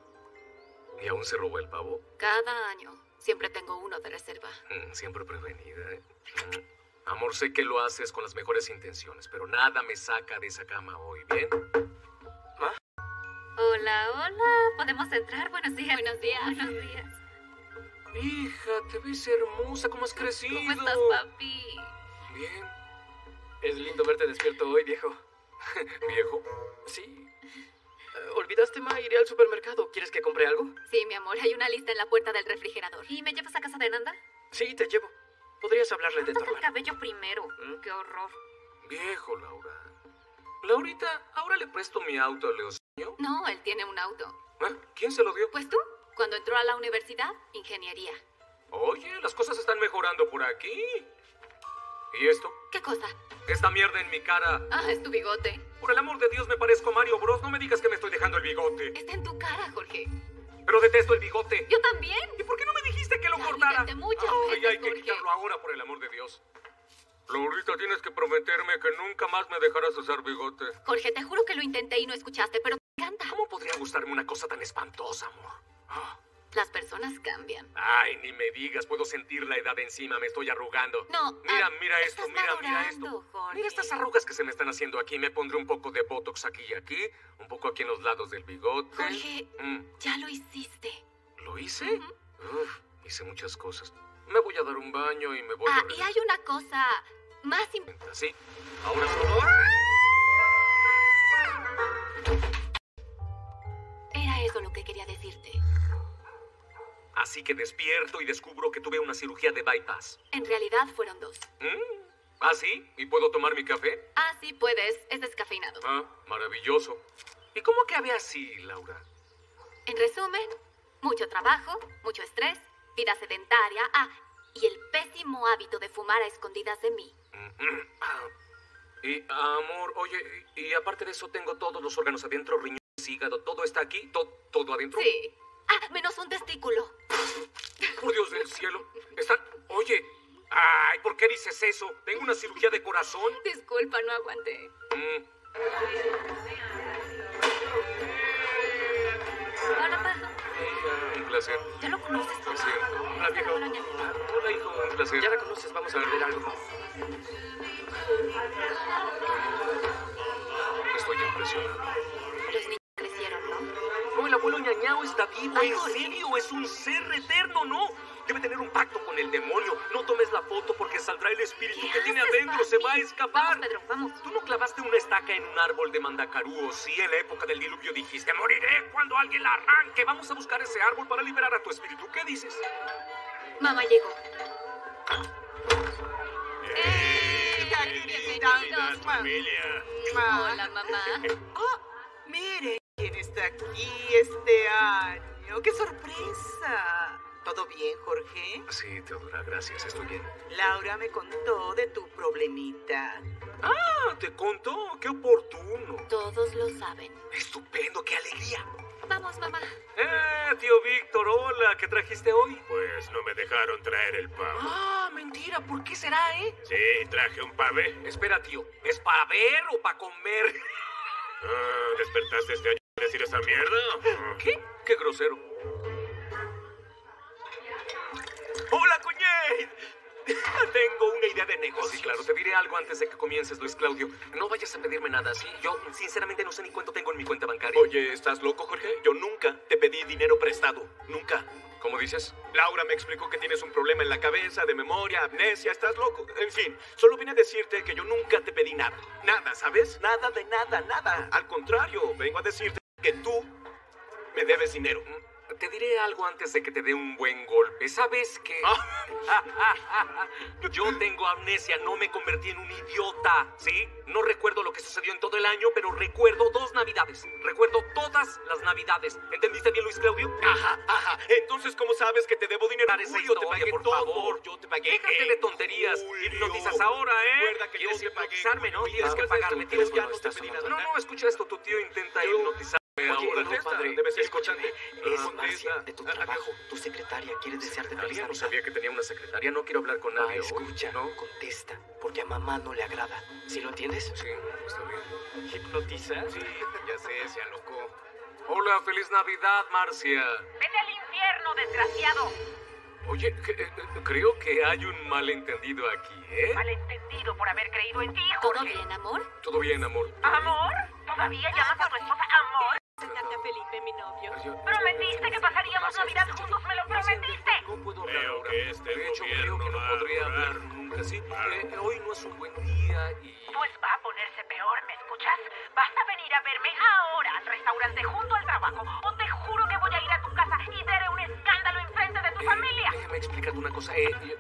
¿Y aún se robó el pavo? Cada año. Siempre tengo uno de reserva. Mm, siempre prevenida, ¿eh? Mm. Amor, sé que lo haces con las mejores intenciones, pero nada me saca de esa cama hoy, ¿bien? ¿Ah? Hola, hola. ¿Podemos entrar? Buenos días. Buenos días. Buenos días. Hija, te ves hermosa. ¿Cómo has crecido? ¿Cómo estás, papi? Bien. Es lindo verte despierto hoy, viejo. ¿Viejo? Sí. Uh, ¿Olvidaste, Ma? Iré al supermercado. ¿Quieres que compre algo? Sí, mi amor. Hay una lista en la puerta del refrigerador. ¿Y me llevas a casa de Nanda? Sí, te llevo. Podrías hablarle de tu Córtate el hermano. cabello primero. ¿Mm? Qué horror. Viejo, Laura. Laurita, ¿ahora le presto mi auto a Leocinio? No, él tiene un auto. ¿Eh? ¿Quién se lo dio? Pues tú, cuando entró a la universidad, ingeniería. Oye, las cosas están mejorando por aquí. ¿Y esto? ¿Qué cosa? Esta mierda en mi cara. Ah, es tu bigote. Por el amor de Dios, me parezco a Mario Bros. No me digas que me estoy dejando el bigote. Está en tu cara, Jorge. Pero detesto el bigote. Yo también. ¿Y por qué no me dijiste que lo Ya cortara? intenté muchas Ay, veces, hay que Jorge. quitarlo ahora, por el amor de Dios. Laurita, tienes que prometerme que nunca más me dejarás usar bigote. Jorge, te juro que lo intenté y no escuchaste, pero me encanta. ¿Cómo podría gustarme una cosa tan espantosa, amor? Ah. Las personas cambian. Ay, ni me digas, puedo sentir la edad encima, me estoy arrugando. No, Mira, ah, mira esto, estás mira, mira valorando, esto. Jorge. Mira estas arrugas que se me están haciendo aquí. Me pondré un poco de botox aquí y aquí, un poco aquí en los lados del bigote. Jorge, Mm, ya lo hiciste. ¿Lo hice? Ujú. Uf, hice muchas cosas. Me voy a dar un baño y me voy Ah, a... y hay una cosa más importante. Sí, ahora solo... Era eso lo que quería decirte. Así que despierto y descubro que tuve una cirugía de bypass. En realidad fueron dos. ¿Mm? ¿Ah, sí? ¿Y puedo tomar mi café? Ah, sí puedes. Es descafeinado. Ah, maravilloso. ¿Y cómo acabé así, Laura? En resumen, mucho trabajo, mucho estrés, vida sedentaria, ah, y el pésimo hábito de fumar a escondidas de mí. Y, amor, oye, y aparte de eso tengo todos los órganos adentro, riñones, hígado, todo está aquí, to- todo adentro. Sí. Ah, menos un testículo. Por Dios del cielo, están... Oye, ay, ¿por qué dices eso? Tengo una cirugía de corazón. Disculpa, no aguanté. Mm. Hola, Pajo. Un placer. ¿Ya lo conoces, Por papá? cierto. Hola, viejo. Hola, ñañita. Hola, hijo, un placer. Ya la conoces, vamos a beber algo. Estoy impresionado. Los niños crecieron, ¿no? No, el abuelo ñañao está vivo, Ay, en Jorge. serio, es un ser eterno, ¿no? Debe tener un pacto con el demonio. No tomes la foto porque saldrá el espíritu ¿Qué que tiene haces, adentro, papi? se va a escapar. Vamos, Pedro, vamos. ¿Tú no clavaste una estaca en un árbol de mandacarú? Sí, en la época del diluvio dijiste, moriré cuando alguien la arranque. Vamos a buscar ese árbol para liberar a tu espíritu. ¿Qué dices? Mamá llegó. ¡Eh, bienvenidos, familia! Ma. Hola, mamá. Oh, miren quién está aquí este año. ¡Qué sorpresa! ¿Todo bien, Jorge? Sí, Teodora, gracias, estoy bien. Laura me contó de tu problemita. Ah, ¿te contó? ¡Qué oportuno! Todos lo saben. ¡Estupendo, qué alegría! Vamos, mamá. ¡Eh, tío Víctor, hola! ¿Qué trajiste hoy? Pues no me dejaron traer el pavo. Ah, mentira, ¿por qué será, eh? Sí, traje un pavé. Espera, tío, ¿es para ver o para comer? Ah, ¿despertaste este año para decir esa mierda? ¿Qué? ¡Qué grosero! ¡Hola, cuñé! Tengo una idea de negocio. Sí, claro, te diré algo antes de que comiences, Luis Claudio. No vayas a pedirme nada así. Yo, sinceramente, no sé ni cuánto tengo en mi cuenta bancaria. Oye, ¿estás loco, Jorge? Yo nunca te pedí dinero prestado. Nunca. Como dices? Laura me explicó que tienes un problema en la cabeza, de memoria, amnesia, estás loco. En fin, solo vine a decirte que yo nunca te pedí nada. Nada, ¿sabes? Nada de nada, nada. Al contrario, vengo a decirte que tú me debes dinero. Te diré algo antes de que te dé un buen golpe. ¿Sabes qué? Yo tengo amnesia, no me convertí en un idiota, ¿sí? No recuerdo lo que sucedió en todo el año, pero recuerdo dos navidades. Recuerdo todas las navidades. ¿Entendiste bien, Luis Claudio? Ajá, ajá. Entonces, ¿cómo sabes que te debo dinero? Esa Julio, te historia, pagué por todo. favor. Yo te pagué. Déjate de tonterías. Julio. Hipnotizas ahora, ¿eh? Recuerda que ¿Quieres yo te pagué, hipnotizarme, no? Julio. Tienes que Ah, pagarme. tú, Tienes tú que ya no te pedí nada. No, no, escucha esto. Tu tío intenta Yo- hipnotizarme Oye, ahora. contesta, padre. debes ir Escúchame. escuchando. Es Ah, Marcia, contesta. de tu Ah, trabajo. Tu secretaria quiere desearte feliz Secretaria, no Navidad. sabía que tenía una secretaria. No quiero hablar con Ah, nadie hoy, escucha, ¿no? contesta, porque a mamá no le agrada. ¿Sí lo entiendes? Sí, está bien. ¿Hipnotiza? Sí, ya sé, se alocó. Hola, feliz Navidad, Marcia. Vete al infierno, desgraciado. Oye, que- eh, eh, creo que hay un malentendido aquí, ¿eh? Malentendido por haber creído en ti, ¿Todo Jorge. bien, amor? Todo bien, amor. ¿Amor? ¿Todavía llamas a tu esposa amor? Presentarte a Felipe, mi novio. Yo- Prometiste que pasaríamos Marcia, Navidad escucha, juntos, me lo Marcia, prometiste. No puedo hablar Veo ahora. que este De hecho, creo gobierno que no va a podría durar. hablar nunca, ¿sí? Ah. Eh, hoy no es un buen día y... Pues va a ponerse peor, ¿me escuchas? Vas a venir a verme ahora al restaurante junto al trabajo, o te juro que voy a ir a tu casa y te haré un escándalo enfrente de tu Eh, familia. Déjame explicarte una cosa. Eh, eh,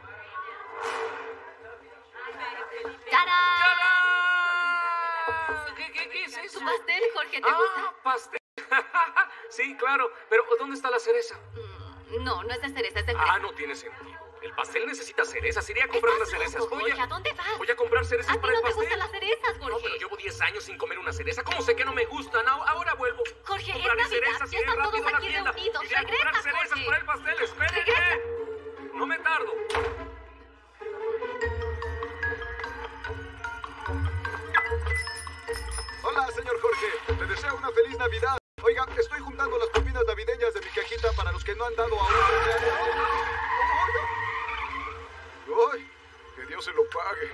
¡Tarán! ¡Tarán! ¿Qué, qué, qué es eso? ¿Tu pastel, Jorge, te ah, gusta? pastel. Sí, claro. Pero, ¿dónde está la cereza? Mm, no, no es de cereza, es de Ah, fresa. no tiene sentido. El pastel necesita cerezas. Iré a comprar las ¿Estás cerezas. loco, Voy Jorge? ¿A a, dónde vas? voy a comprar cerezas A ti para no el te pastel. gustan las cerezas, No, pero Jorge. llevo diez años sin comer una cereza. ¿Cómo sé que no me gustan? Ah, Ahora vuelvo. Jorge, es Compraré Navidad. cerezas, Ya iré están rápido todos a la aquí tienda. reunidos. Iré a comprar Regresa, cerezas Jorge. para el pastel. Espérenme. Regresa. No me tardo. Hola, señor Jorge. Le deseo una feliz Navidad. Oiga, estoy juntando las propinas navideñas de mi cajita para los que no han dado aún. ¡Ay! Que Dios se lo pague.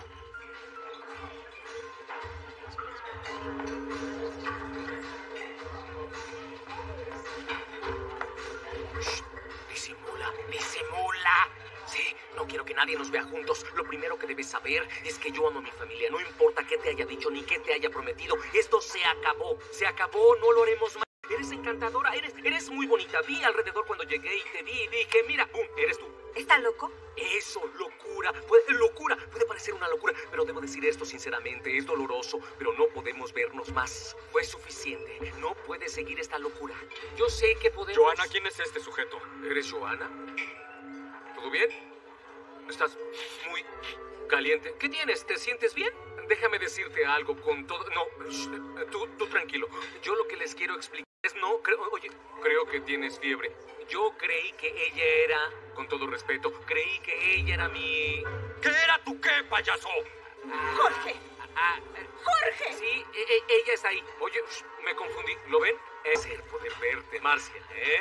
Disimula, disimula. Sí, no quiero que nadie nos vea juntos. Lo primero que debes saber es que yo amo a mi familia. No importa qué te haya dicho ni qué te haya prometido. Esto se acabó. Se acabó, no lo haremos más. Eres encantadora, eres, eres muy bonita. Vi alrededor cuando llegué y te vi y dije, mira, ¡pum! Eres tú. ¿Está loco? Eso, locura. Puede, locura. Puede parecer una locura, pero debo decir esto sinceramente. Es doloroso, pero no podemos vernos más. Fue suficiente. No puedes seguir esta locura. Yo sé que podemos... Joana, ¿quién es este sujeto? ¿Eres Joana? ¿Todo bien? Estás muy caliente. ¿Qué tienes? ¿Te sientes bien? Déjame decirte algo con todo... No, shh, tú, tú tranquilo. Yo lo que les quiero explicar es no... Creo, oye, creo que tienes fiebre. Yo creí que ella era... Con todo respeto, creí que ella era mi... ¿Qué era tu qué, payaso? Jorge. Ah, eh, Jorge. sí, e- e- ella está ahí. Oye, shh, me confundí. ¿Lo ven? Es el poder verte, Marcia, ¿eh?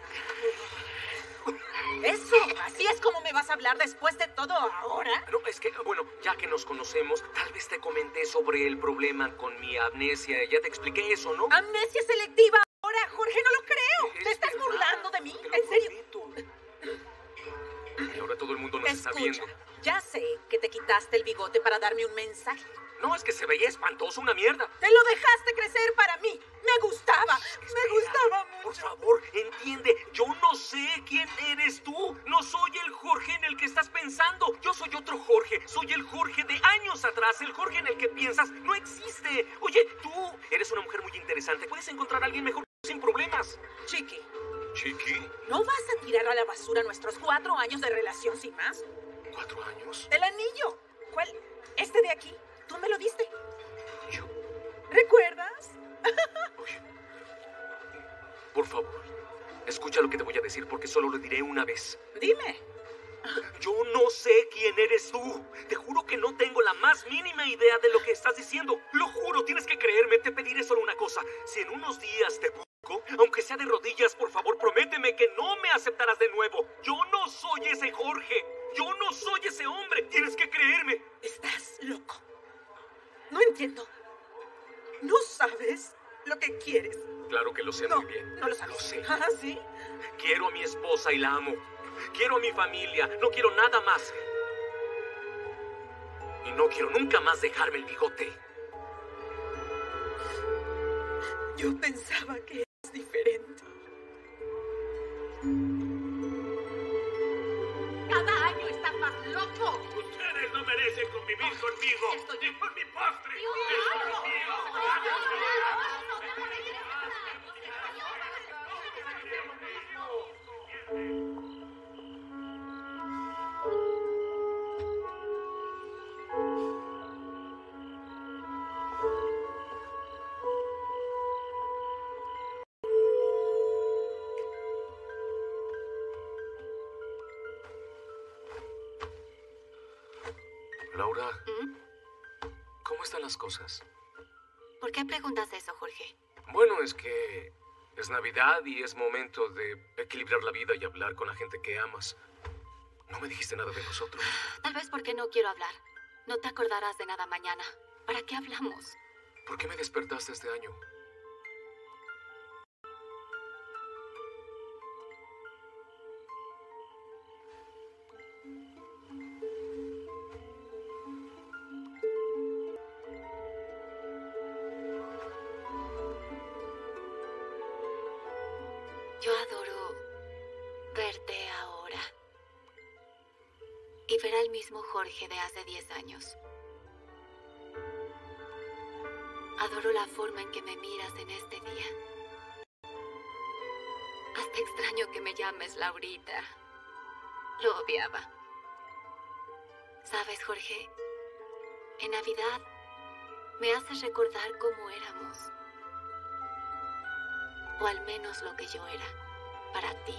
Eso, así es como me vas a hablar después de todo ahora. No, es que, bueno, ya que nos conocemos, tal vez te comenté sobre el problema con mi amnesia. Ya te expliqué eso, ¿no? Amnesia selectiva ahora, Jorge, no lo creo. Es ¿Te estás verdad, burlando de mí? te lo ¿En serio? prometo. Y ahora todo el mundo nos está Escucha, viendo. ya sé que te quitaste el bigote para darme un mensaje. No, es que se veía espantoso, una mierda. Te lo dejaste crecer para mí. Me gustaba. Me Espera, gustaba Por mucho. favor, entiende. Yo no sé quién eres tú. No soy el Jorge en el que estás pensando. Yo soy otro Jorge. Soy el Jorge de años atrás. El Jorge en el que piensas no existe. Oye, tú eres una mujer muy interesante. Puedes encontrar a alguien mejor sin problemas. Chiqui, Chiqui, ¿no vas a tirar a la basura nuestros cuatro años de relación sin más? ¿cuatro años? El anillo. ¿Cuál? Este de aquí. Tú me lo diste. Yo, ¿Recuerdas? oye, por favor, escucha lo que te voy a decir porque solo lo diré una vez. Dime. Yo no sé quién eres tú. Te juro que no tengo la más mínima idea de lo que estás diciendo. Lo juro, tienes que creerme. Te pediré solo una cosa. Si en unos días te busco, aunque sea de rodillas, por favor, prométeme que no me aceptarás de nuevo. Yo no soy ese Jorge. Yo no soy ese hombre. Tienes que creerme. Estás loco. No entiendo. ¿No sabes lo que quieres? Claro que lo sé No, muy bien. no lo sabes. Lo sé. ¿Ah, sí? Quiero a mi esposa y la amo. Quiero a mi familia, no quiero nada más. Y no quiero nunca más dejarme el bigote. Yo pensaba que eras diferente. Cada año estás más loco. Ustedes no merecen convivir conmigo. Estoy- Ni por mi postre. Dios, Eso no, es no, mío. no, no, no, no, Laura, ¿Mm? ¿cómo están las cosas? ¿Por qué preguntas eso, Jorge? Bueno, es que es Navidad y es momento de equilibrar la vida y hablar con la gente que amas. No me dijiste nada de nosotros. Tal vez porque no quiero hablar. No te acordarás de nada mañana. ¿Para qué hablamos? ¿Por qué me despertaste este año? Yo adoro verte ahora. Y ver al mismo Jorge de hace diez años. Adoro la forma en que me miras en este día. Hasta extraño que me llames Laurita. Lo odiaba. ¿Sabes, Jorge? En Navidad me haces recordar cómo éramos. O al menos lo que yo era para ti.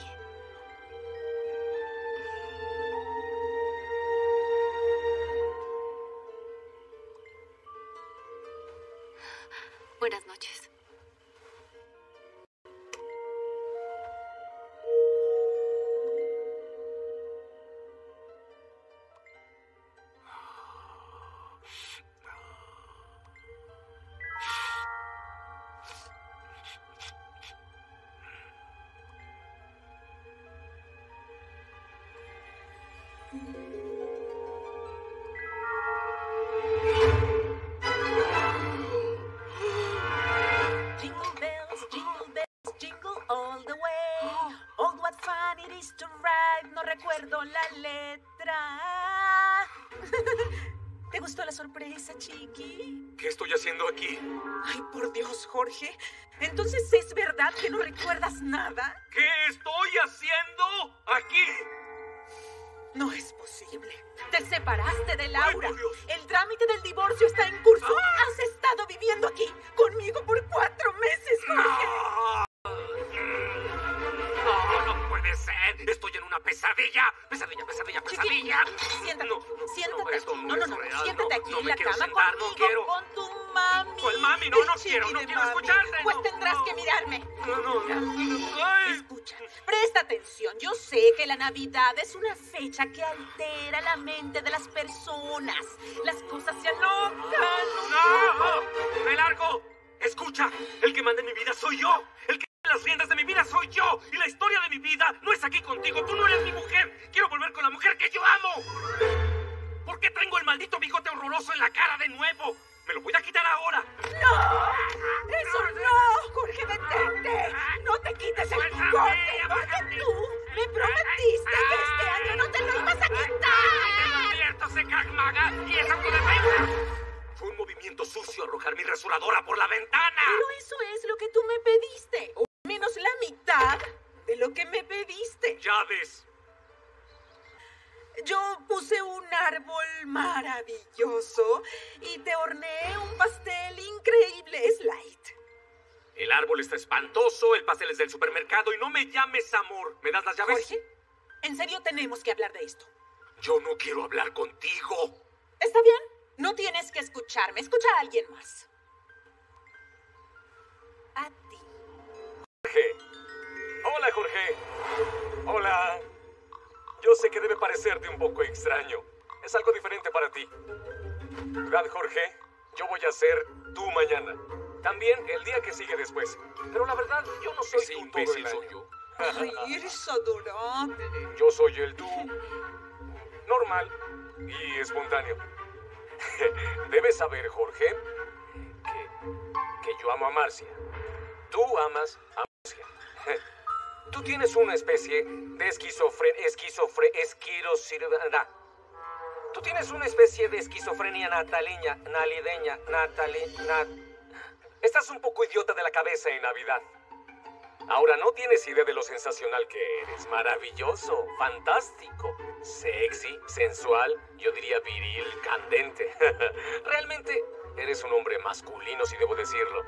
Buenas noches. Jingle bells, jingle bells, jingle all the way. Oh, what fun it is to ride. No recuerdo la letra. ¿Te gustó la sorpresa, Chiqui? ¿Qué estoy haciendo aquí? Ay, por Dios, Jorge. Entonces, ¿es verdad que no recuerdas nada? ¿Qué estoy haciendo aquí? No es posible. Te separaste de Laura. Ay, por Dios. El trámite del divorcio está en curso. Ah. Has estado viviendo aquí conmigo por cuatro meses, Jorge. No, no puede ser. Estoy en una pesadilla. Pesadilla, pesadilla, pesadilla. Siéntate, No, no, siéntate no, esto aquí. no No, no, es no. real, Siéntate no, aquí no en me la quiero cama sentar, no conmigo, quiero. con tu mami. ¿Cuál mami? No, no El quiero, no chiqui de quiero mami. escucharte, Pues no, tendrás no. que mirarme. No, no, no. Ay. Escucha, presta atención. Yo sé que la Navidad es una fecha que altera la mente de las personas. Las cosas se alocan. ¡No! ¡Me largo! Escucha, el que manda en mi vida soy yo. El que tiene las riendas de mi vida soy yo. Y la historia de mi vida no es aquí contigo. Tú no eres mi mujer. Quiero volver con la mujer que yo amo. ¿Por qué tengo el maldito bigote horroroso en la cara de nuevo? Me lo voy a quitar ahora. ¡Eso no! ¡Jorge, detente! ¡No te quites el Suéltame, bigote! bájate. Porque tú me prometiste que este año no te lo ibas a ¡Te quitar. advierto, se cagmaga! ¡Y es autodefensa! Fue un movimiento sucio arrojar mi rasuradora por la ventana. Pero eso es lo que tú me pediste. O menos la mitad de lo que me pediste. Ya ves. Yo puse un árbol maravilloso y te horneé un pastel increíble. Es light. El árbol está espantoso, el pastel es del supermercado y no me llames amor. ¿Me das las llaves? Jorge, en serio tenemos que hablar de esto. Yo no quiero hablar contigo. ¿Está bien? No tienes que escucharme. Escucha a alguien más. A ti. Jorge. Hola, Jorge. Hola. Yo sé que debe parecerte un poco extraño. Es algo diferente para ti. ¿Verdad, Jorge? Yo voy a ser tú mañana. También el día que sigue después. Pero la verdad, yo no soy Ese tú todo imbécil el soy año. yo. Ay, eres adorable. Yo soy el tú. Normal y espontáneo. Debes saber, Jorge, que, que yo amo a Marcia. Tú amas a Marcia. Tú tienes una especie de esquizofrenia, esquizofre, esquirocirda. Tú tienes una especie de esquizofrenia nataleña, nalideña, natali, nat... Estás un poco idiota de la cabeza en Navidad. Ahora no tienes idea de lo sensacional que eres. Maravilloso, fantástico, sexy, sensual, yo diría viril, candente. Realmente eres un hombre masculino, si debo decirlo.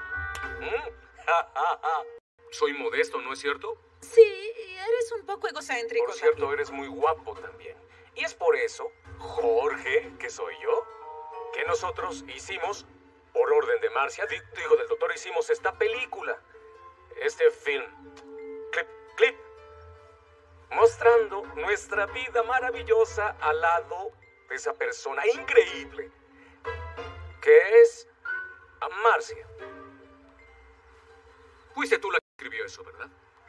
¿Mm? Soy modesto, ¿no es cierto? Sí, eres un poco egocéntrico. Por cierto, también. eres muy guapo también. Y es por eso, Jorge, que soy yo, que nosotros hicimos, por orden de Marcia, digo del doctor, hicimos esta película, este film, clip, clip, mostrando nuestra vida maravillosa al lado de esa persona increíble, que es Marcia. Fuiste tú la que escribió eso, ¿verdad?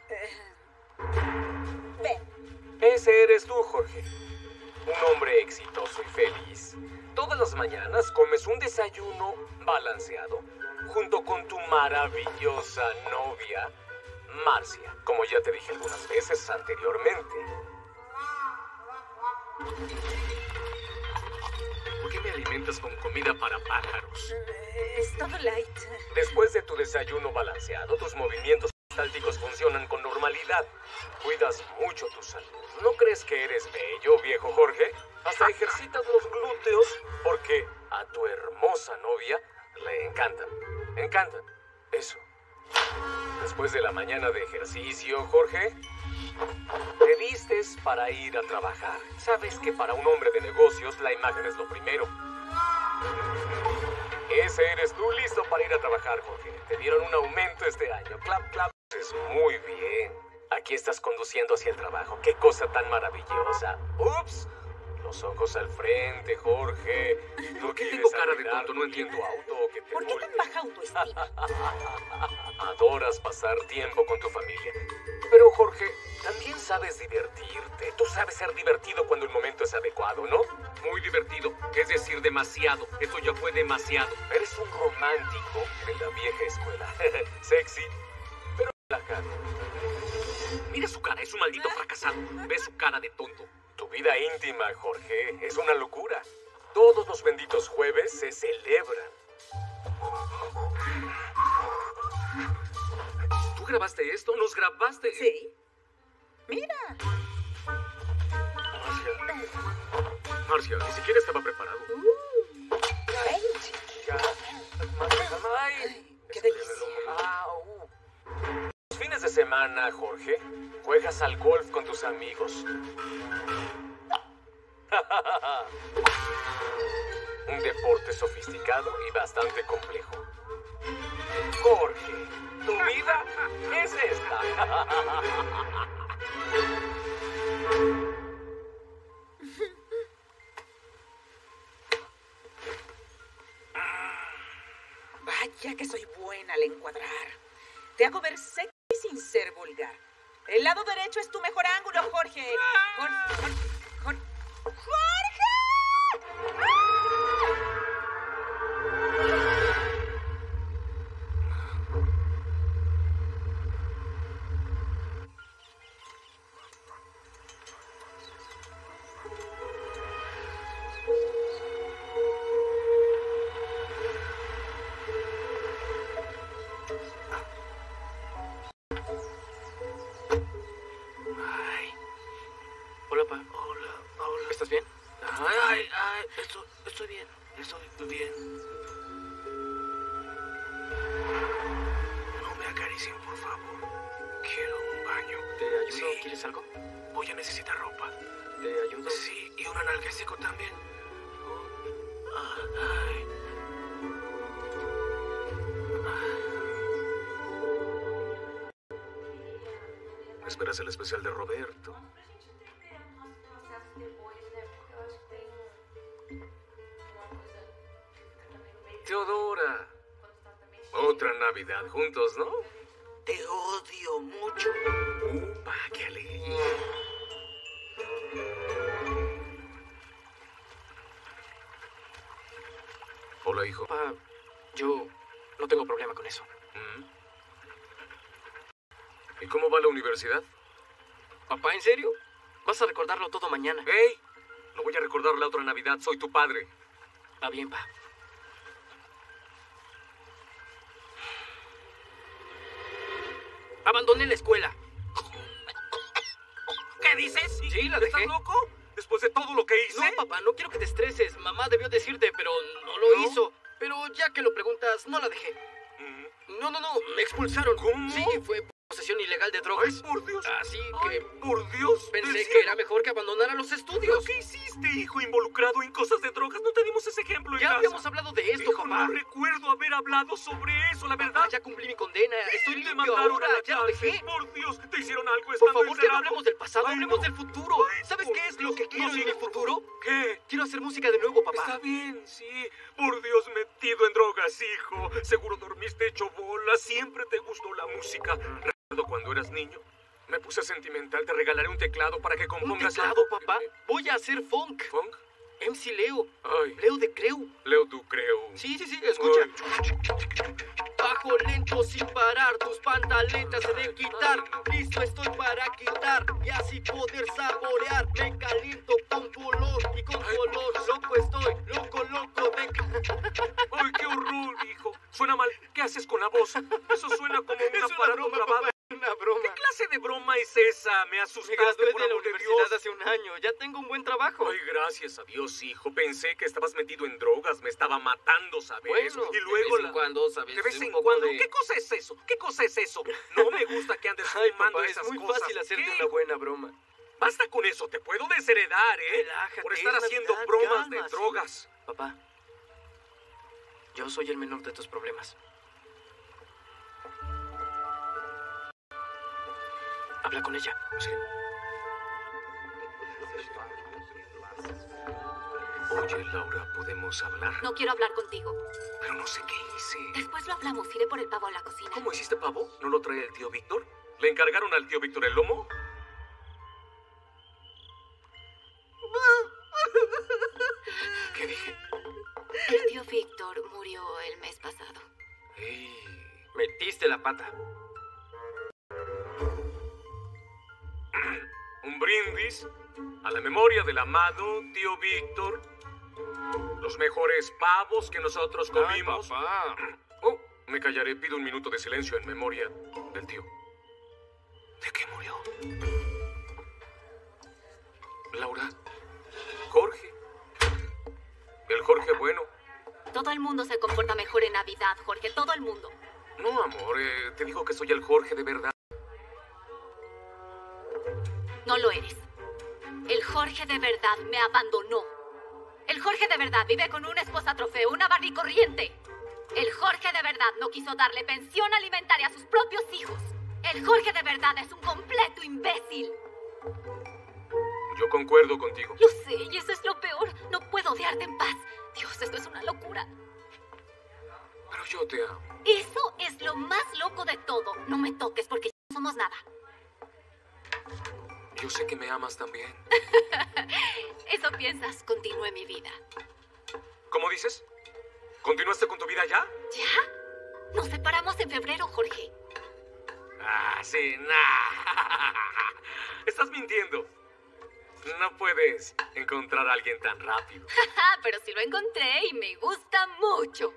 Ven. Ese eres tú, Jorge. Un hombre exitoso y feliz. Todas las mañanas comes un desayuno balanceado junto con tu maravillosa novia, Marcia, como ya te dije algunas veces anteriormente. ¿Por qué me alimentas con comida para pájaros? Es todo light. Después de tu desayuno balanceado, tus movimientos peristalticos funcionan con normalidad. Cuidas mucho tu salud. ¿No crees que eres bello, viejo Jorge? Hasta ejercitas los glúteos porque a tu hermosa novia le encantan. Encantan. Eso. Después de la mañana de ejercicio, Jorge, te vistes para ir a trabajar. Sabes que para un hombre de negocios la imagen es lo primero. Ese eres tú, listo para ir a trabajar, Jorge. Te dieron un aumento este año. Clap, clap. Es muy bien. Aquí estás conduciendo hacia el trabajo. ¡Qué cosa tan maravillosa! ¡Ups! Los ojos al frente, Jorge. ¿Por qué tengo cara de tonto? No entiendo. Tu auto que te ¿Por qué tan baja autoestima? Adoras pasar tiempo con tu familia. Pero, Jorge, también sabes divertirte. Tú sabes ser divertido cuando el momento es adecuado, ¿no? Muy divertido. Es decir, demasiado. Esto ya fue demasiado. Eres un romántico de la vieja escuela. Sexy, pero relajado. Mira su cara, es un maldito fracasado. Ve su cara de tonto. Tu vida íntima, Jorge, es una locura. Todos los benditos jueves se celebran. ¿Tú grabaste esto? ¿Nos grabaste? Sí. Mira. Marcia. Marcia, ni siquiera estaba preparado. Uh, ven. Ya. Marcia, ay. Qué delicia. Au. Los fines de semana, Jorge, juegas al golf con tus amigos. Un deporte sofisticado y bastante complejo. Jorge, tu vida es esta. Vaya que soy buena al encuadrar. Te hago ver sexy sin ser vulgar. El lado derecho es tu mejor ángulo, Jorge. Jorge. Jorge. ¡Jorge! Hola, pa. Hola, hola. ¿Estás bien? Ay, ay, ay. Estoy, estoy bien. Estoy bien. No me acaricien, por favor. Quiero un baño. ¿Te ayudo? Sí. ¿Quieres algo? Voy a necesitar ropa. ¿Te ayudo? Sí, y un analgésico también. Ay, ay. ¿Esperas el especial de Roberto? Teodora. Otra Navidad juntos, ¿no? Te odio mucho. Uh, Hola, hijo. Papá, yo no tengo problema con eso. ¿Mm? ¿Y cómo va la universidad? Papá, ¿en serio? Vas a recordarlo todo mañana. ¡Ey! Lo voy a recordar la otra Navidad. Soy tu padre. Está bien, pa. Abandoné la escuela. ¿Qué dices? Sí, la dejé. ¿Estás loco? Después de todo lo que hice. No, papá, no quiero que te estreses. Mamá debió decirte, pero no lo ¿No? hizo. Pero ya que lo preguntas, no la dejé. Mm. No, no, no, me expulsaron. ¿Cómo? Sí, fue posesión ilegal de drogas. Ay, por Dios. Así Ay, que por Dios. pensé ¿En que serio? era mejor que abandonara los ¿Pero estudios. qué hiciste, hijo, involucrado en cosas de drogas? No te dimos ese ejemplo en Ya casa. habíamos hablado de esto, Hijo, papá. no recuerdo haber hablado sobre eso, la verdad. Papá, ya cumplí mi condena. Estoy Te limpio mandaron ahora. a la Ya lo cárcel. dejé. Por Dios, te hicieron algo Por estando favor, que no encerrado. hablemos del pasado, Ay, hablemos no. del futuro. Ay, ¿Sabes por qué es Dios. lo que quiero No, en sí, mi por futuro? favor. ¿Qué? Quiero hacer música de nuevo, papá. Está bien, sí. Por Dios, metido en drogas, hijo. Seguro dormiste hecho bola. Siempre te gustó la música. Recuerdo cuando eras niño. Me puse sentimental. Te regalaré un teclado para que ¿Un compongas teclado, algo. papá? Voy a hacer funk. ¿Funk? M C Leo. Ay, Leo de Creu. Leo, tú creo. Sí, sí, sí, escucha. Ay. Bajo lento sin parar, tus pantaletas he de quitar. Listo estoy para quitar y así poder saborear. Me caliento con color y con color. Loco estoy, loco, loco de... Ay, qué horror, hijo. Suena mal. ¿Qué haces con la voz? Eso suena como un Es una aparato broma, grabado. papá, una broma. ¿Qué clase de broma es esa? Me Me asustaste, gradué por de la amor de universidad Dios. hace un año. Ya tengo un buen trabajo. Ay, gracias a Dios, hijo. Pensé que estabas metido en drogas. Me estaba matando, ¿sabes? Bueno, y luego de vez la... en cuando, ¿sabes? De vez Un en poco cuando. de- ¿Qué cosa es eso? ¿Qué cosa es eso? No me gusta que andes Ay, fumando papá, esas es muy cosas. fácil hacerte ¿Qué? una buena broma. Basta con eso. Te puedo desheredar, ¿eh? Relájate, Por estar es haciendo Navidad, bromas calma, de sí. drogas. Papá, yo soy el menor de tus problemas. Habla con ella. Sí. Oye, Laura, ¿podemos hablar? No quiero hablar contigo. Pero no sé qué hice. Después lo hablamos. Iré por el pavo a la cocina. ¿Cómo hiciste pavo? ¿No lo trae el tío Víctor? ¿Le encargaron al tío Víctor el lomo? ¿Qué dije? El tío Víctor murió el mes pasado. Ey, Metiste la pata. un brindis a la memoria del amado tío Víctor. Los mejores pavos que nosotros comimos. Ay, papá. Oh, me callaré. Pido un minuto de silencio en memoria del tío. ¿De qué murió? Laura. Jorge. El Jorge bueno. Todo el mundo se comporta mejor en Navidad, Jorge. Todo el mundo. No, amor, eh, te digo que soy el Jorge de verdad. No lo eres. El Jorge de verdad me abandonó. El Jorge de verdad vive con una esposa trofeo, una Barbie corriente. El Jorge de verdad no quiso darle pensión alimentaria a sus propios hijos. El Jorge de verdad es un completo imbécil. Yo concuerdo contigo. Lo sé, y eso es lo peor. No puedo odiarte en paz. Dios, esto es una locura. Pero yo te amo. Eso es lo más loco de todo. No me toques porque ya no somos nada. Yo sé que me amas también. Eso piensas, continúe mi vida. ¿Cómo dices? ¿Continuaste con tu vida ya? ¿Ya? Nos separamos en febrero, Jorge. Ah, sí, nah. Estás mintiendo. No puedes encontrar a alguien tan rápido. Pero sí lo encontré y me gusta mucho.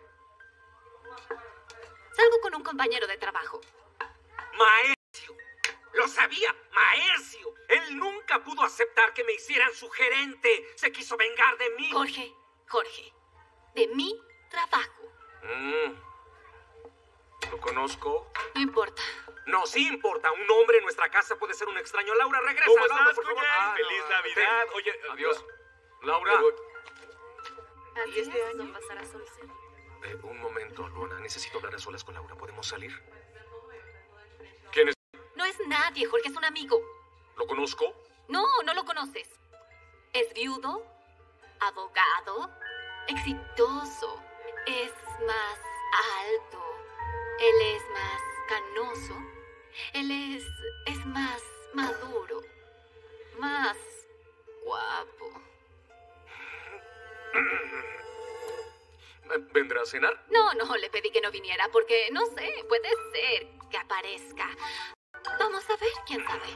Salgo con un compañero de trabajo. Maercio. Lo sabía, Maercio. Él nunca pudo aceptar que me hicieran su gerente. Se quiso vengar de mí. Jorge, Jorge, de mi trabajo. Mm. ¿Lo conozco? No importa. No, sí importa. Un hombre en nuestra casa puede ser un extraño. Laura, regresa. ¿Cómo Laura, estás, por favor. Cuñal? Ah, ¡Feliz no, Navidad! ven. Oye, Adiós. Laura. Así es, no pasará solución. Eh, un momento, Luana. Necesito hablar a solas con Laura. ¿Podemos salir? ¿Quién es? No es nadie, Jorge, es un amigo. ¿Lo conozco? No, no lo conoces. Es viudo, abogado, exitoso, es más alto, él es más canoso, él es, es más maduro, más guapo. ¿Vendrá a cenar? No, no, le pedí que no viniera porque, no sé, puede ser que aparezca. Vamos a ver, quién sabe.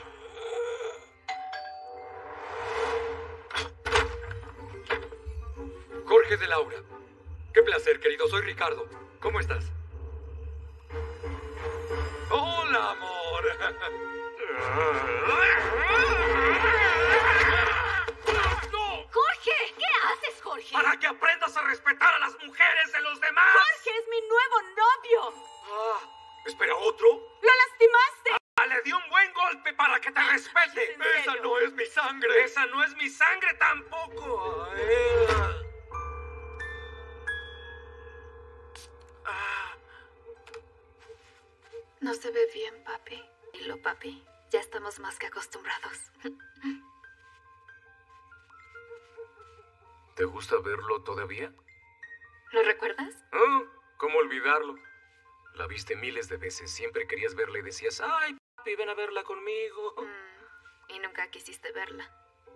Jorge de Laura. Qué placer, querido. Soy Ricardo. ¿Cómo estás? Hola, amor. ¡Jorge! ¿Qué haces, Jorge? Para que aprendas a respetar a las mujeres de los demás. ¡Jorge es mi nuevo novio! Ah, ¿espera otro? ¡Lo lastimaste! Ah, le di un buen golpe para que te respete. Esa no es mi sangre. Esa no es mi sangre tampoco. Eh. Ah. No se ve bien, papi. Y lo, papi, ya estamos más que acostumbrados. ¿Te gusta verlo todavía? ¿Lo recuerdas? Oh, ¿cómo olvidarlo? La viste miles de veces. Siempre querías verla y decías, ay, papi, ven a verla conmigo. Mm, y nunca quisiste verla.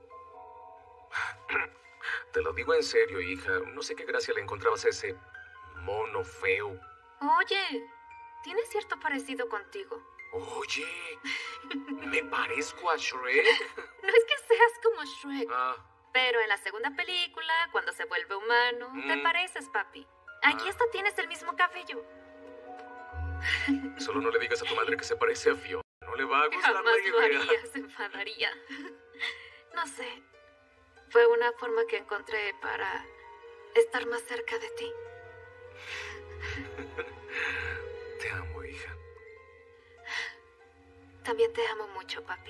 Te lo digo en serio, hija. No sé qué gracia le encontrabas a ese mono feo. Oye, tiene cierto parecido contigo. Oye, ¿me parezco a Shrek? No es que seas como Shrek. Ah. Pero en la segunda película, cuando se vuelve humano, mm. te pareces, papi. Aquí ah. hasta tienes el mismo cabello. Solo no le digas a tu madre que se parece a Fiona. No le va a gustar Jamás la idea. lo haría, se enfadaría. No sé. Fue una forma que encontré para estar más cerca de ti. Te amo, hija. También te amo mucho, papi.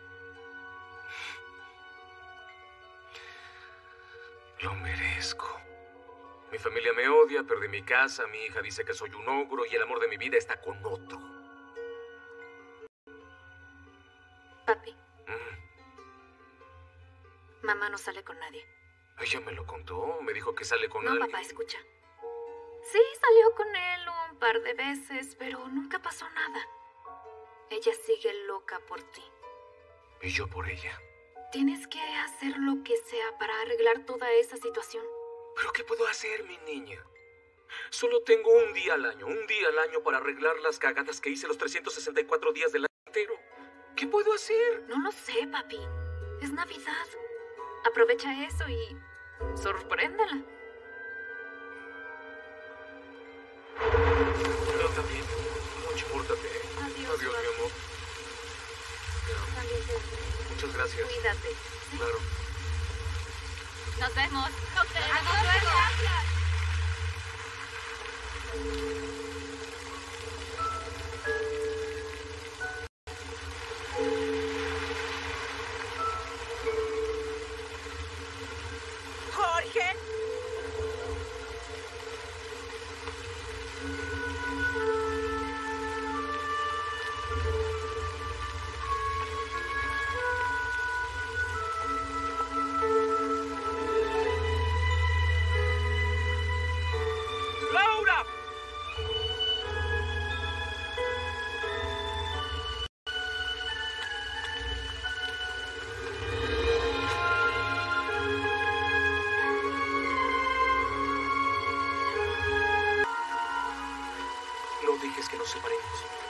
Lo merezco. Mi familia me odia, perdí mi casa, mi hija dice que soy un ogro y el amor de mi vida está con otro. Papi. Mm. Mamá no sale con nadie. Ella me lo contó, me dijo que sale con no, alguien. No, papá, escucha. Sí, salió con él un par de veces, pero nunca pasó nada. Ella sigue loca por ti. Y yo por ella. Tienes que hacer lo que sea para arreglar toda esa situación. ¿Pero qué puedo hacer, mi niña? Solo tengo un día al año, un día al año para arreglar las cagadas que hice los trescientos sesenta y cuatro días del año entero. ¿Qué puedo hacer? No lo sé, papi. Es Navidad. Aprovecha eso y sorpréndela. Yo también. Mucho, pórtate. Adiós, Adiós, mi amor. También te... Muchas gracias. Cuídate. Claro. Nos vemos. Nos vemos. Adiós, gracias. Jorge. ¡Laura! No dejes que nos separemos.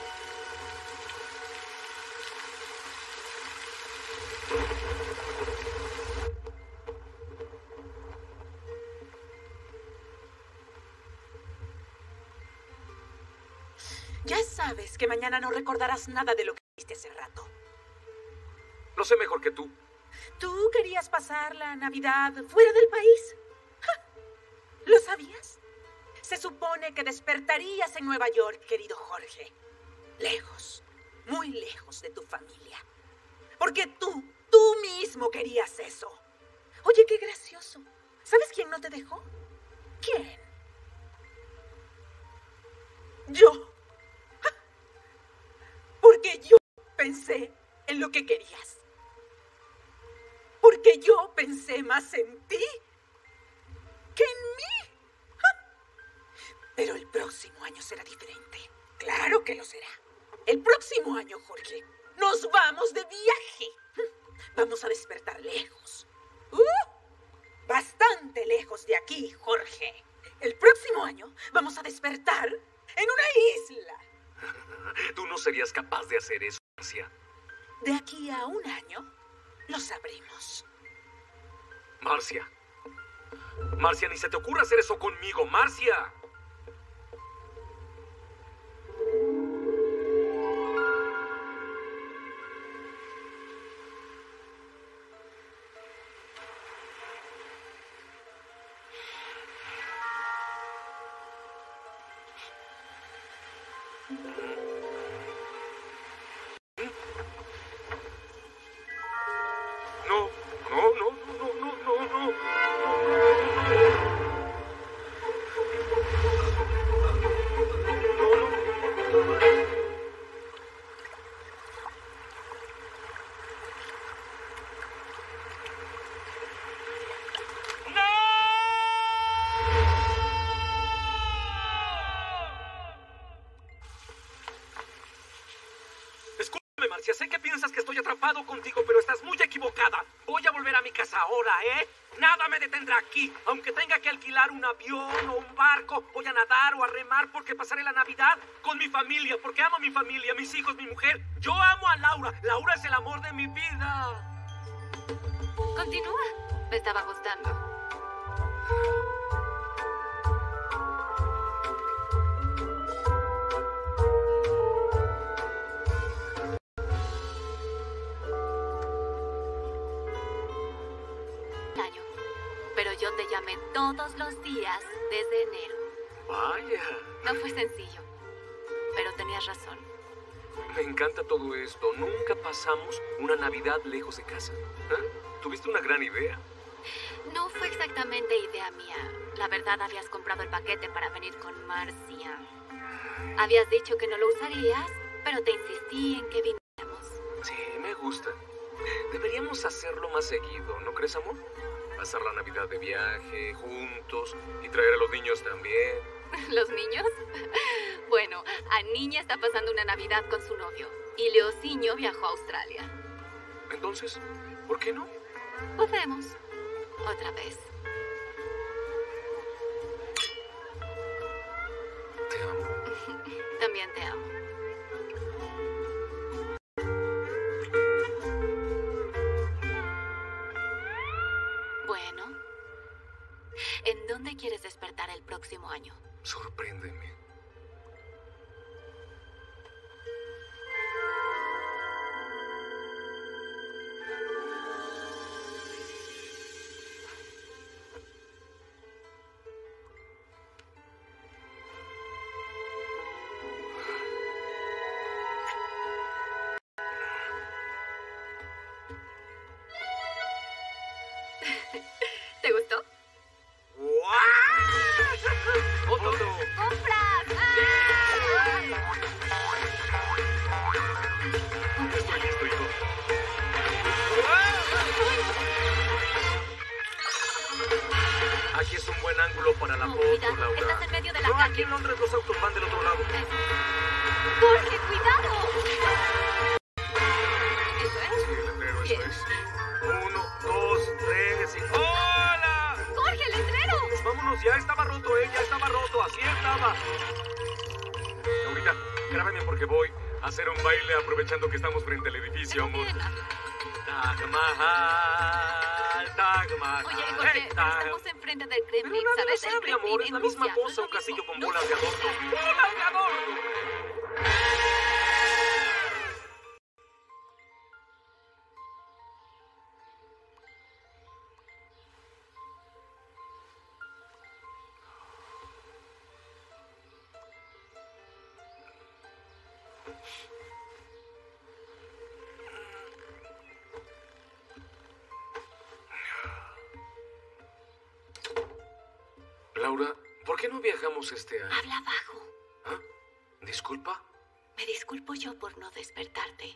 Ya sabes que mañana no recordarás nada de lo que hiciste hace rato. Lo sé mejor que tú. ¿Tú querías pasar la Navidad fuera del país? ¡Ja! ¿Lo sabías? Se supone que despertarías en Nueva York, querido Jorge. Lejos, muy lejos de tu familia. Porque tú, tú mismo querías eso. Oye, qué gracioso. ¿Sabes quién no te dejó? ¿Quién? Yo. ¡Ja! Porque yo pensé en lo que querías. Porque yo pensé más en ti que en mí. ¡Ja! Pero el próximo año será diferente. Claro que lo será. El próximo año, Jorge, nos vamos de viaje. Vamos a despertar lejos. Uh, bastante lejos de aquí, Jorge. El próximo año vamos a despertar en una isla. Tú no serías capaz de hacer eso, Marcia. De aquí a un año, lo sabremos. Marcia. Marcia, ni se te ocurra hacer eso conmigo, Marcia. No, no, no, no, no, no, no. Marcia, sé que piensas que estoy atrapado contigo, pero estás muy equivocada. Voy a volver a mi casa ahora, ¿eh? Nada me detendrá aquí. Aunque tenga que alquilar un avión o un barco, voy a nadar o a remar porque pasaré la Navidad con mi familia, porque amo a mi familia, mis hijos, mi mujer. Yo amo a Laura. Laura es el amor de mi vida. Continúa. Me estaba gustando. Pero yo te llamé todos los días desde enero. Vaya. No fue sencillo, pero tenías razón. Me encanta todo esto. Nunca pasamos una Navidad lejos de casa. ¿Eh? Tuviste una gran idea. No fue exactamente idea mía. La verdad, habías comprado el paquete para venir con Marcia. Habías dicho que no lo usarías, pero te insistí en que viniéramos. Sí, me gusta. Deberíamos hacerlo más seguido, ¿no crees, amor? Pasar la Navidad de viaje, juntos, y traer a los niños también. ¿Los niños? Bueno, Aniña está pasando una Navidad con su novio, y Leociño viajó a Australia. Entonces, ¿por qué no? Podemos. Otra vez. Te amo. También te amo. Bueno, ¿en dónde quieres despertar el próximo año? Sorpréndeme. ¿Te gustó? ¡Otro! ¡Compras! Estoy listo, hijo. Aquí es un buen ángulo para la Oh, foto, cuidado, Laura. estás en medio de la No, calle. aquí en Londres los autos van del otro lado. ¡Jorge, cuidado! ¿Eso es? Sí, el letrero, eso Bien. es. Uno, dos, tres y... ¡Hola! ¡Jorge, el letrero! Pues vámonos, ya estaba roto, eh, ya estaba roto, así estaba. Ahorita, grábame porque voy a hacer un baile aprovechando que estamos frente al edificio, amor. Taj Mahal, Taj Mahal. Oye, Jorge, hey, Taj- estamos enfrente del Pero Kremlin, nadie lo ¿sabes? El sabe, Kremlin amor, es en la misma Rusia, no cosa, es un lo casillo mismo. con No bolas de sé. adorno. ¡Bolas de adorno! Laura, ¿por qué no viajamos este año? Habla bajo. ¿Ah? ¿Disculpa? Me disculpo yo por no despertarte.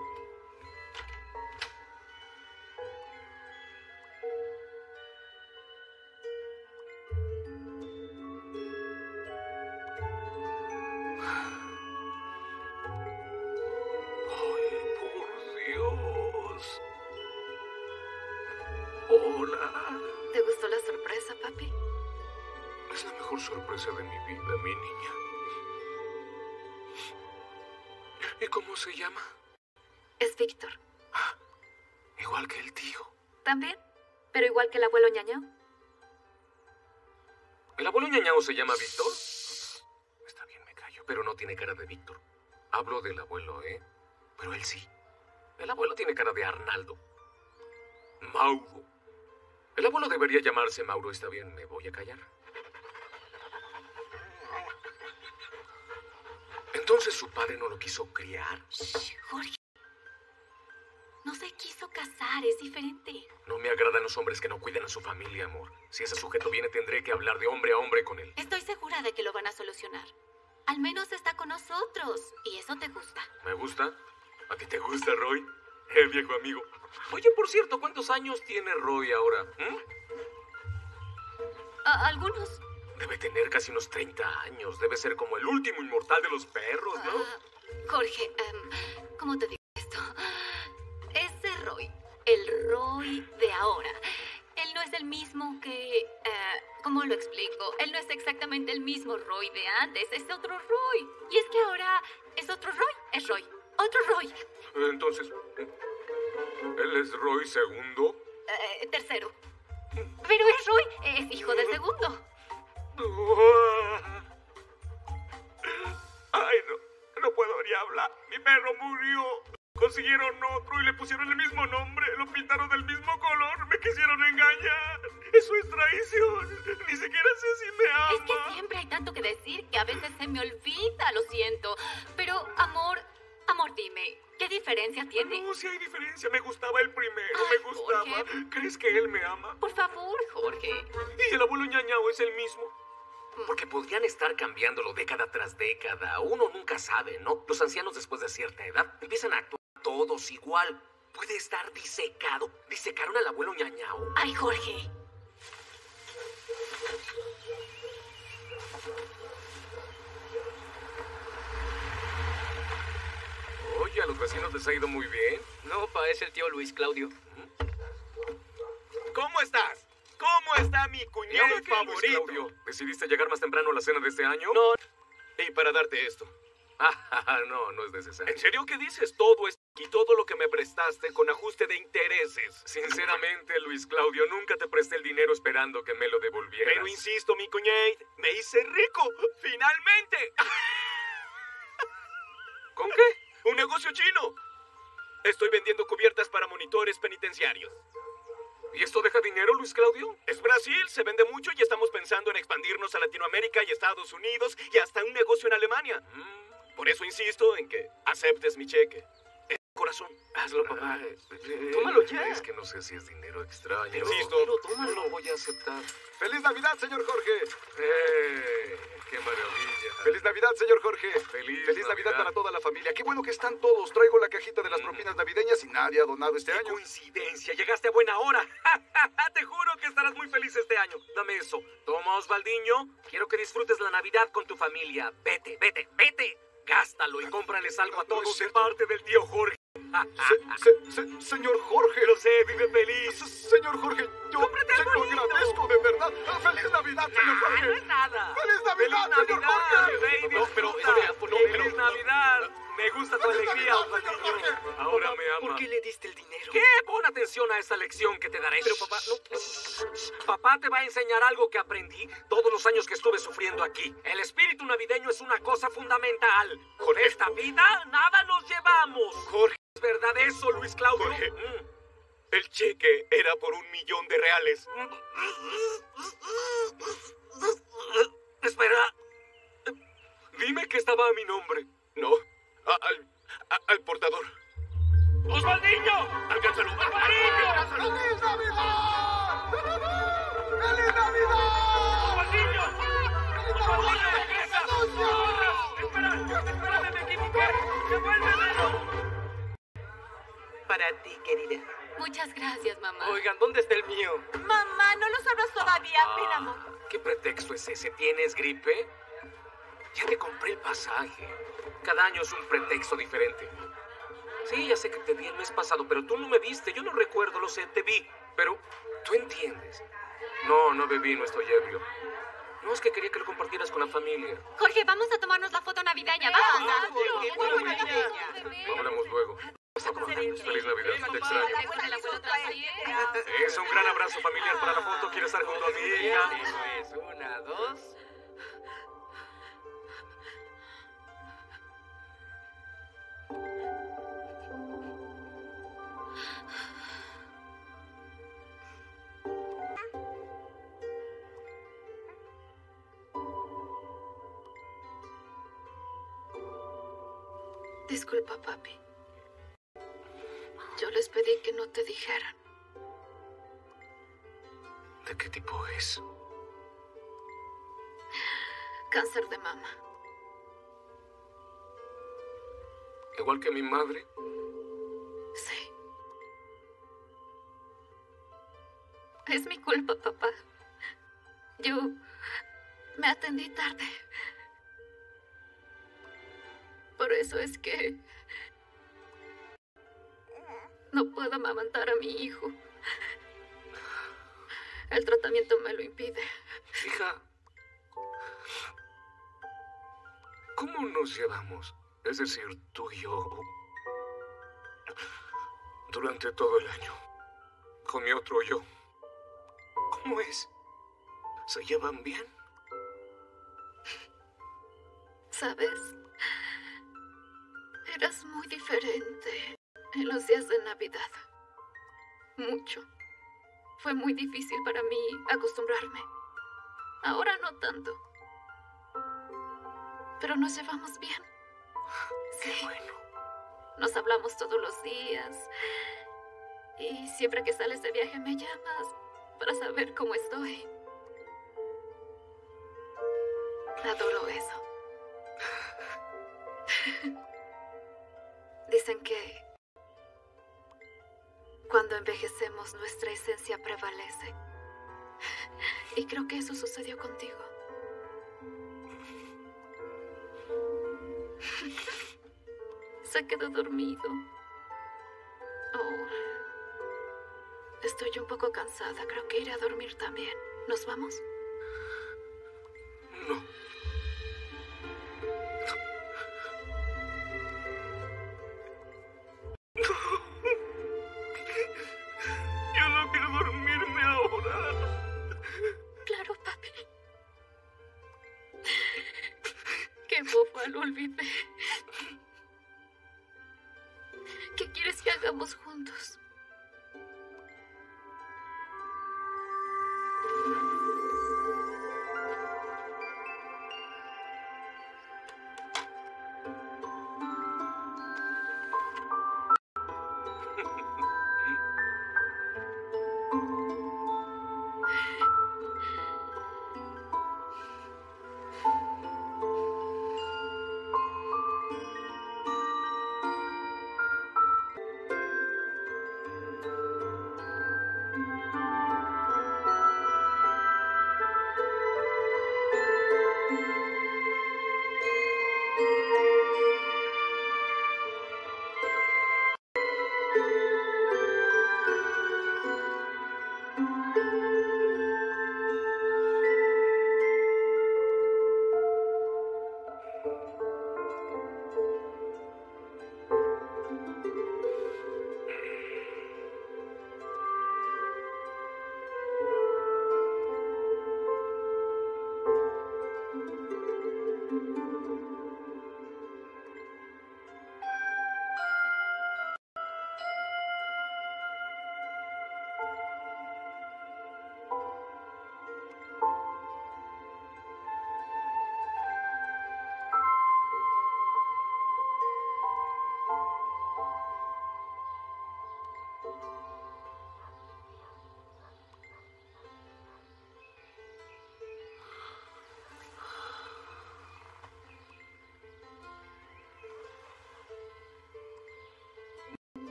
Ay, por Dios. Hola. ¿Te gustó la sorpresa, papi? Es la mejor mejor sorpresa de mi vida, mi niña. ¿Y cómo se llama? Es Víctor. Ah, igual que el tío. ¿También? ¿Pero igual que el abuelo ñañao? ¿El abuelo ñañao se llama Víctor? Está bien, me callo, pero no tiene cara de Víctor. Hablo del abuelo, ¿eh? Pero él sí. El abuelo tiene cara de Arnaldo. Mauro. El abuelo debería llamarse Mauro. Está bien, me voy a callar. Entonces su padre no lo quiso criar. Shh, Jorge. No se quiso casar, es diferente. No me agradan los hombres que no cuiden a su familia, amor. Si ese sujeto viene, tendré que hablar de hombre a hombre con él. Estoy segura de que lo van a solucionar. Al menos está con nosotros, y eso te gusta. ¿Me gusta? ¿A ti te gusta, Roy? El viejo amigo. Oye, por cierto, ¿cuántos años tiene Roy ahora? ¿Mm? ¿A- ¿Algunos? Debe tener casi unos treinta años. Debe ser como el último inmortal de los perros, ¿no? Uh, Jorge, um, ¿cómo te digo esto? Ese Roy, el Roy de ahora, él no es el mismo que... Uh, ¿Cómo lo explico? Él no es exactamente el mismo Roy de antes, es otro Roy. Y es que ahora es otro Roy, es Roy, otro Roy. Entonces, ¿él es Roy segundo? Uh, tercero. Pero es Roy, es hijo del segundo. Ay, no, no puedo ni hablar. Mi perro murió. Consiguieron otro y le pusieron el mismo nombre. Lo pintaron del mismo color. Me quisieron engañar. Eso es traición. Ni siquiera sé si me ama. Es que siempre hay tanto que decir que a veces se me olvida, lo siento. Pero, amor, amor, dime, ¿qué diferencia tiene? No, sí hay diferencia. Me gustaba el primero. Ay, me gustaba. Jorge. ¿Crees que él me ama? Por favor, Jorge. ¿Y el abuelo ñañao es el mismo? Porque podrían estar cambiándolo década tras década. Uno nunca sabe, ¿no? Los ancianos después de cierta edad empiezan a actuar todos igual. Puede estar disecado. ¿Disecaron al abuelo ñañao? Ay, Jorge. Oye, a los vecinos les ha ido muy bien. No, pa, es el tío Luis Claudio. ¿Cómo estás? ¿Cómo está mi ¿Y cuñado ahora qué, Luis favorito? Claudio? ¿Decidiste llegar más temprano a la cena de este año? No. Y para darte esto. Ah, no, no es necesario. ¿En serio qué dices? Todo es y todo lo que me prestaste con ajuste de intereses. Sinceramente, Luis Claudio, nunca te presté el dinero esperando que me lo devolvieras. Pero insisto, mi cuñado, me hice rico. ¡Finalmente! ¿Con qué? ¡Un negocio chino! Estoy vendiendo cubiertas para monitores penitenciarios. ¿Y esto deja dinero, Luis Claudio? Es Brasil, se vende mucho y estamos pensando en expandirnos a Latinoamérica y Estados Unidos y hasta un negocio en Alemania. Mm, por eso insisto en que aceptes mi cheque. Es corazón. Hazlo, papá. Tómalo ya. Es que no sé si es dinero extraño. Insisto. Pero tómalo, voy a aceptar. ¡Feliz Navidad, señor Jorge! ¡Eh! ¡Qué maravilla! ¡Feliz Navidad, señor Jorge! ¡Feliz, ¡Feliz Navidad para toda la familia! ¡Qué bueno que están todos! Traigo la cajita de las propinas navideñas y nadie ha donado este ¡Qué año. coincidencia! Llegaste a buena hora. Te juro que estarás muy feliz este año. Dame eso. Toma, Osvaldinho. Quiero que disfrutes la Navidad con tu familia. Vete, vete, vete. Gástalo y cómprales algo a No es todos de cierto. parte del tío Jorge. Se- se- se- señor Jorge. Lo sé, vive feliz. S- Señor Jorge, yo ¡Cómprate se algo lo lindo! agradezco de verdad. ¡Feliz Navidad, señor Ah, no Jorge! es nada. ¡Feliz Navidad, ¡Feliz señor Navidad, Jorge! baby! No, pero, Disfruta. no, no, pero- ¡Feliz Navidad! Me gusta tu ¡Feliz alegría, Navidad, señor Osvaldinho. Jorge! Ahora me ama. ¿Por qué le diste el dinero? ¿Qué? Pon atención a esta lección que te daré. Pero papá, no... Papá te va a enseñar algo que aprendí todos los años que estuve sufriendo aquí. El espíritu navideño es una cosa fundamental. Con esta vida nada nos llevamos. Jorge, ¿Es verdad eso, Luis Claudio? Jorge. Mm. el cheque era por un millón de reales. Espera. Dime que estaba a mi nombre. No, a- al, a- al portador. ¡Osvaldinho! ¡Alcánzalo! ¡Osvaldinho! ¡Feliz Navidad! ¡Feliz Navidad! ¡Osvaldinho! ¡Por favor, regresa! ¡Espera! ¡Espera! ¡Me equivoqué! ¡Devuélvemelo! Para ti, querida. Muchas gracias, mamá. Oigan, ¿dónde está el mío? Mamá, ¿no los abras todavía? Ven, amor. ¿Qué pretexto es ese? ¿Tienes gripe? Ya te compré el pasaje. Cada año es un pretexto diferente. Sí, ya sé que te vi el mes pasado, pero tú no me viste. Yo no recuerdo, lo sé, te vi. Pero, ¿tú entiendes? No, no bebí, no estoy ebrio. No, es que quería que lo compartieras con la familia. Jorge, vamos a tomarnos la foto navideña. ¡Vamos! Hablamos luego. Feliz Navidad, te extraño. Es un gran abrazo familiar para la foto. ¿Quieres estar junto a mi hija? Eso es, una, dos. Disculpa, papi. Yo les pedí que no te dijeran. ¿De qué tipo es? Cáncer de mama. ¿Igual que mi madre? Sí. Es mi culpa, papá. Yo me atendí tarde. Por eso es que no puedo amamantar a mi hijo. El tratamiento me lo impide. Hija, ¿cómo nos llevamos? Es decir, tú y yo, durante todo el año, con mi otro yo. ¿Cómo es? ¿Se llevan bien? ¿Sabes? Eras muy diferente en los días de Navidad. Mucho. Fue muy difícil para mí acostumbrarme. Ahora no tanto. Pero nos llevamos bien. Qué Sí. bueno. Nos hablamos todos los días. Y siempre que sales de viaje me llamas para saber cómo estoy. Adoro eso. Dicen que cuando envejecemos nuestra esencia prevalece. Y creo que eso sucedió contigo. Se quedó dormido. Oh. Estoy un poco cansada. Creo que iré a dormir también. ¿Nos vamos? No. Yo no quiero dormirme ahora. Claro, papi. Qué boba, lo olvidé. ¿Qué quieres que hagamos juntos?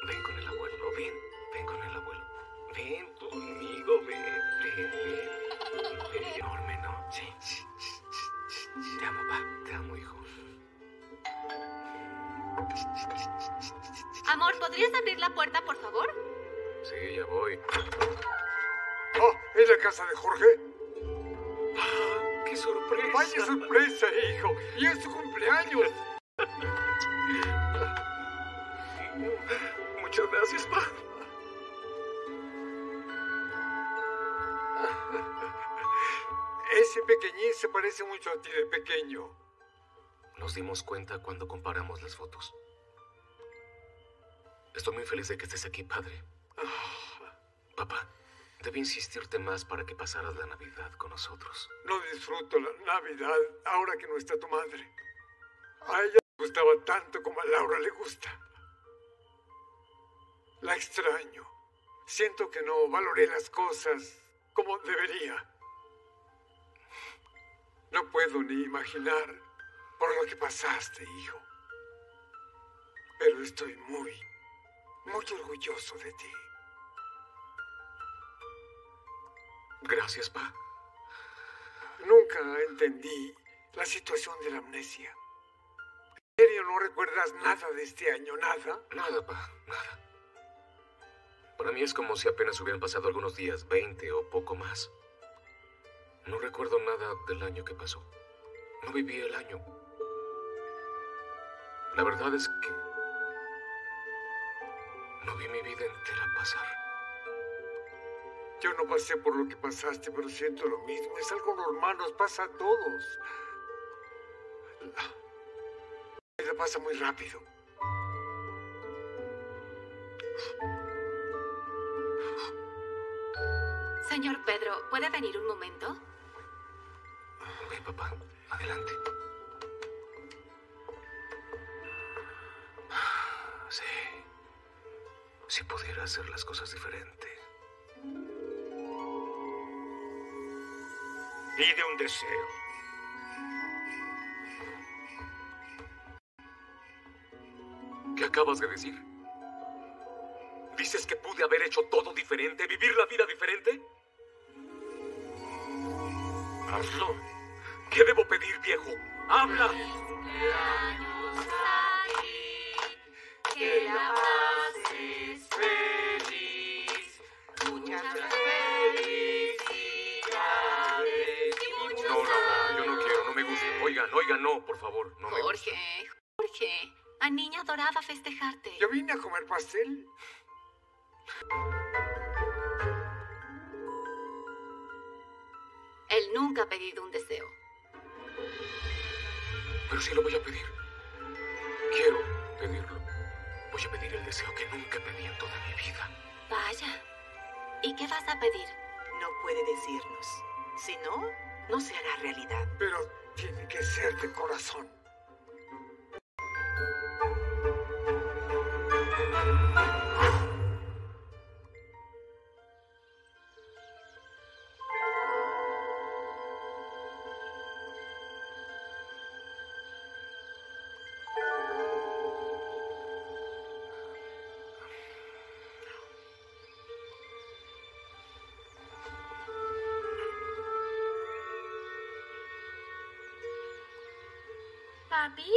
Ven con el abuelo, ven, ven con el abuelo. Ven conmigo, ven, ven, ven. Ven, enorme, ¿no? Sí. Te amo, papá. Te amo, hijo. Amor, ¿podrías abrir la puerta, por favor? Sí, ya voy. Oh, ¿es la casa de Jorge? Ah, ¡qué sorpresa! ¡Vaya sorpresa, hijo! ¡Y es su cumpleaños! Muchas gracias, pa. Ese pequeñín se parece mucho a ti de pequeño. Nos dimos cuenta cuando comparamos las fotos. Estoy muy feliz de que estés aquí, padre. Papá, debí insistirte más para que pasaras la Navidad con nosotros. No disfruto la Navidad ahora que no está tu madre. A ella le gustaba tanto como a Laura le gusta. La extraño. Siento que no valoré las cosas como debería. No puedo ni imaginar por lo que pasaste, hijo. Pero estoy muy, muy orgulloso de ti. Gracias, pa. Nunca entendí la situación de la amnesia. ¿En serio no recuerdas nada de este año? ¿Nada? Nada, pa, nada. Para mí es como si apenas hubieran pasado algunos días, veinte o poco más. No recuerdo nada del año que pasó. No viví el año. La verdad es que no vi mi vida entera pasar. Yo no pasé por lo que pasaste, pero siento lo mismo. Es algo normal, nos pasa a todos. La vida pasa muy rápido. Señor Pedro, ¿puede venir un momento? Ven, papá. Adelante. Sí. Si pudiera hacer las cosas diferente. Pide un deseo. ¿Qué acabas de decir? ¿Dices que pude haber hecho todo diferente, vivir la vida diferente? Hazlo. ¿Qué debo pedir, viejo? ¡Habla! Que la pases feliz. Muchas felicidades. No, Laura, yo no quiero, no me gusta. Oigan, oigan, no, por favor, no me gusta. Jorge, Jorge, la niña adoraba festejarte. Yo vine a comer pastel. Él nunca ha pedido un deseo. Pero sí lo voy a pedir. Quiero pedirlo. Voy a pedir el deseo que nunca pedí en toda mi vida. Vaya. ¿Y qué vas a pedir? No puede decirnos. Si no, no se hará realidad. Pero tiene que ser de corazón. ¿Papi?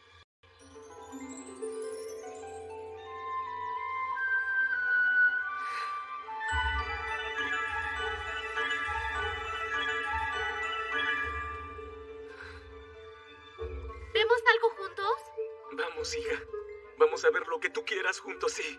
¿Vemos algo juntos? Vamos, hija. Vamos a ver lo que tú quieras juntos, sí.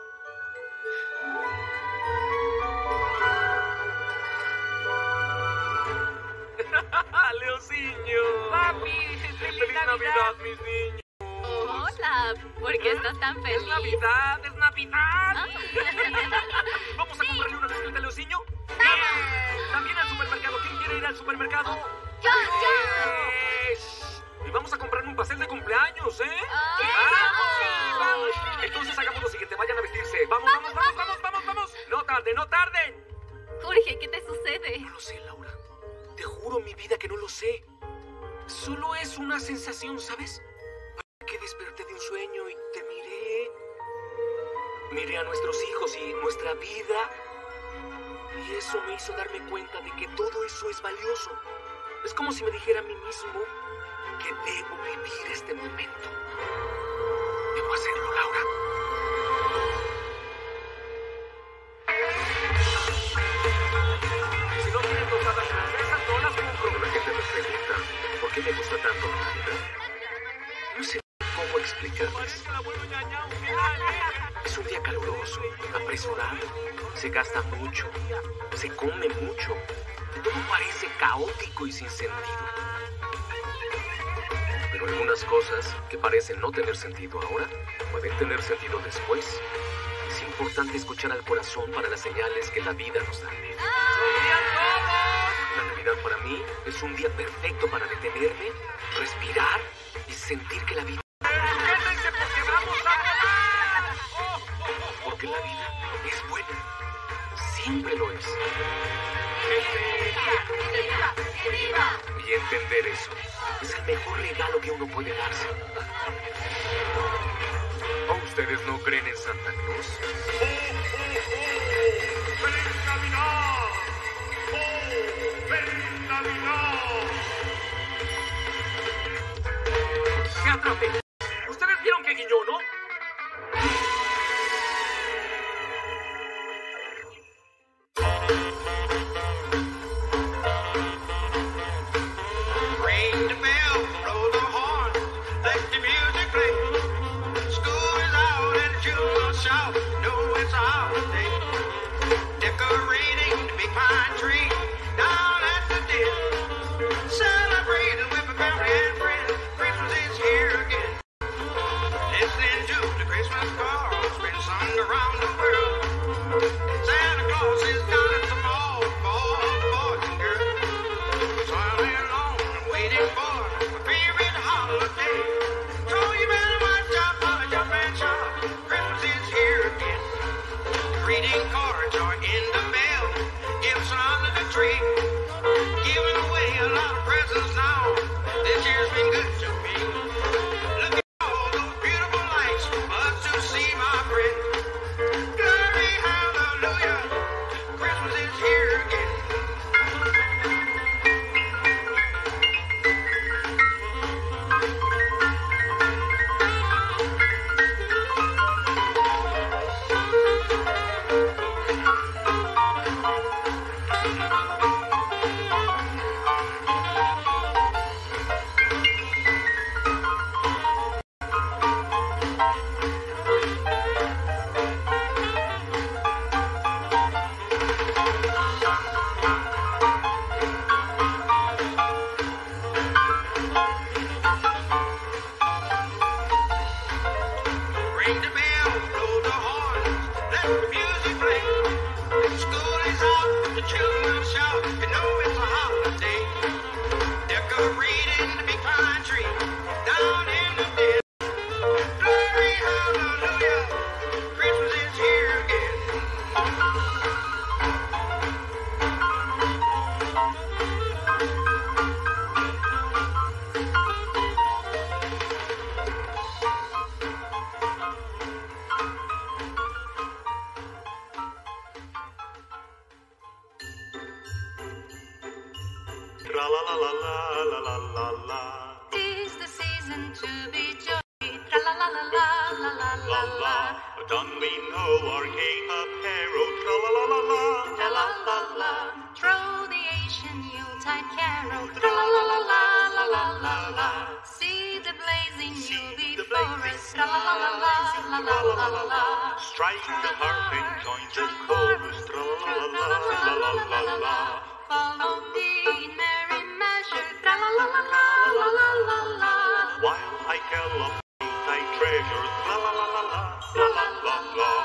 ¡Leociño! ¡Papi! ¡Feliz Navidad, mis niños! Hola, ¿por qué estás tan feliz? ¡Es Navidad! ¡Es Navidad! Ah. ¿Vamos a comprarle una bicicleta a Leociño? ¡Bien! También al supermercado. ¿Quién quiere ir al supermercado? ¡Yo, yo! Y vamos a comprar un pastel de cumpleaños, ¿eh? Ay, ¡Vamos! ¡Vamos! Entonces hagamos lo siguiente. Vayan a vestirse. ¡Vamos, vamos, vamos, vamos, vamos, vamos! ¡No tarden, no tarden! Jorge, ¿qué te sucede? No lo sé, Laura. Te juro, mi vida, que no lo sé. Solo es una sensación, ¿sabes? Que desperté de un sueño y te miré. Miré a nuestros hijos y nuestra vida. Y eso me hizo darme cuenta de que todo eso es valioso. Es como si me dijera a mí mismo que debo vivir este momento. Debo hacerlo, Laura. Si no tienen tostadas francesas, no las compro. La gente me pregunta, ¿por qué me gusta tanto la Navidad? No sé cómo explicarles. Es un día caluroso, apresurado, se gasta mucho, se come mucho, todo parece caótico y sin sentido. Pero algunas cosas que parecen no tener sentido ahora, pueden tener sentido después. Es importante escuchar al corazón para las señales que la vida nos da. La Navidad para mí es un día perfecto para detenerme, respirar y sentir que la vida... Porque la vida es buena. Siempre lo es. Y entender eso es el mejor regalo que uno puede darse. ¿O ustedes no creen en Santa Claus? ¡Feliz Navidad! ¡Oh, feliz Navidad! ¡Se atrapé! ¿Ustedes vieron que guiñó, no? Ring the bell, blow the horn, let the music play. School is out and the children shout, know it's a holiday. Decorating the big pine tree down at the den. Celebrating with my family and friends. Christmas is here again. Listening to the Christmas carols been sung around the world. Santa Claus is down at the mall for all the boys and girls. So all day long I'm waiting for my favorite holiday. So you better watch out for the jump and shout. Christmas is here again. Greeting cards are in the mail. Gifts under the tree. Giving away a lot of presents now. This year's been good to me. Look at all those beautiful lights for us to see, my friend. Glory, hallelujah. Christmas is here again. Ring the bell, blow the horn, let the music play. School is out, the children shout, you know it's a holiday. Decorating the big pine tree down in the den. Glory, hallelujah, Christmas is here again. Tra la la la la la la la la. Tis the season to be jolly. Tra la la la la la la la la. Done we know our gay apparel. Tra la la la la. Tra la la la. Throw the Asian Yuletide carol. Tra la la la la la la la la. See the blazing Yule before us. Tra la la la la la la la la. Strike the harp and join the chorus. Tra la la la la la la la la. Follow me in merry measure. Tra la la la la la la la la. While I gallop, I treasure. Tra la la la la la la la la.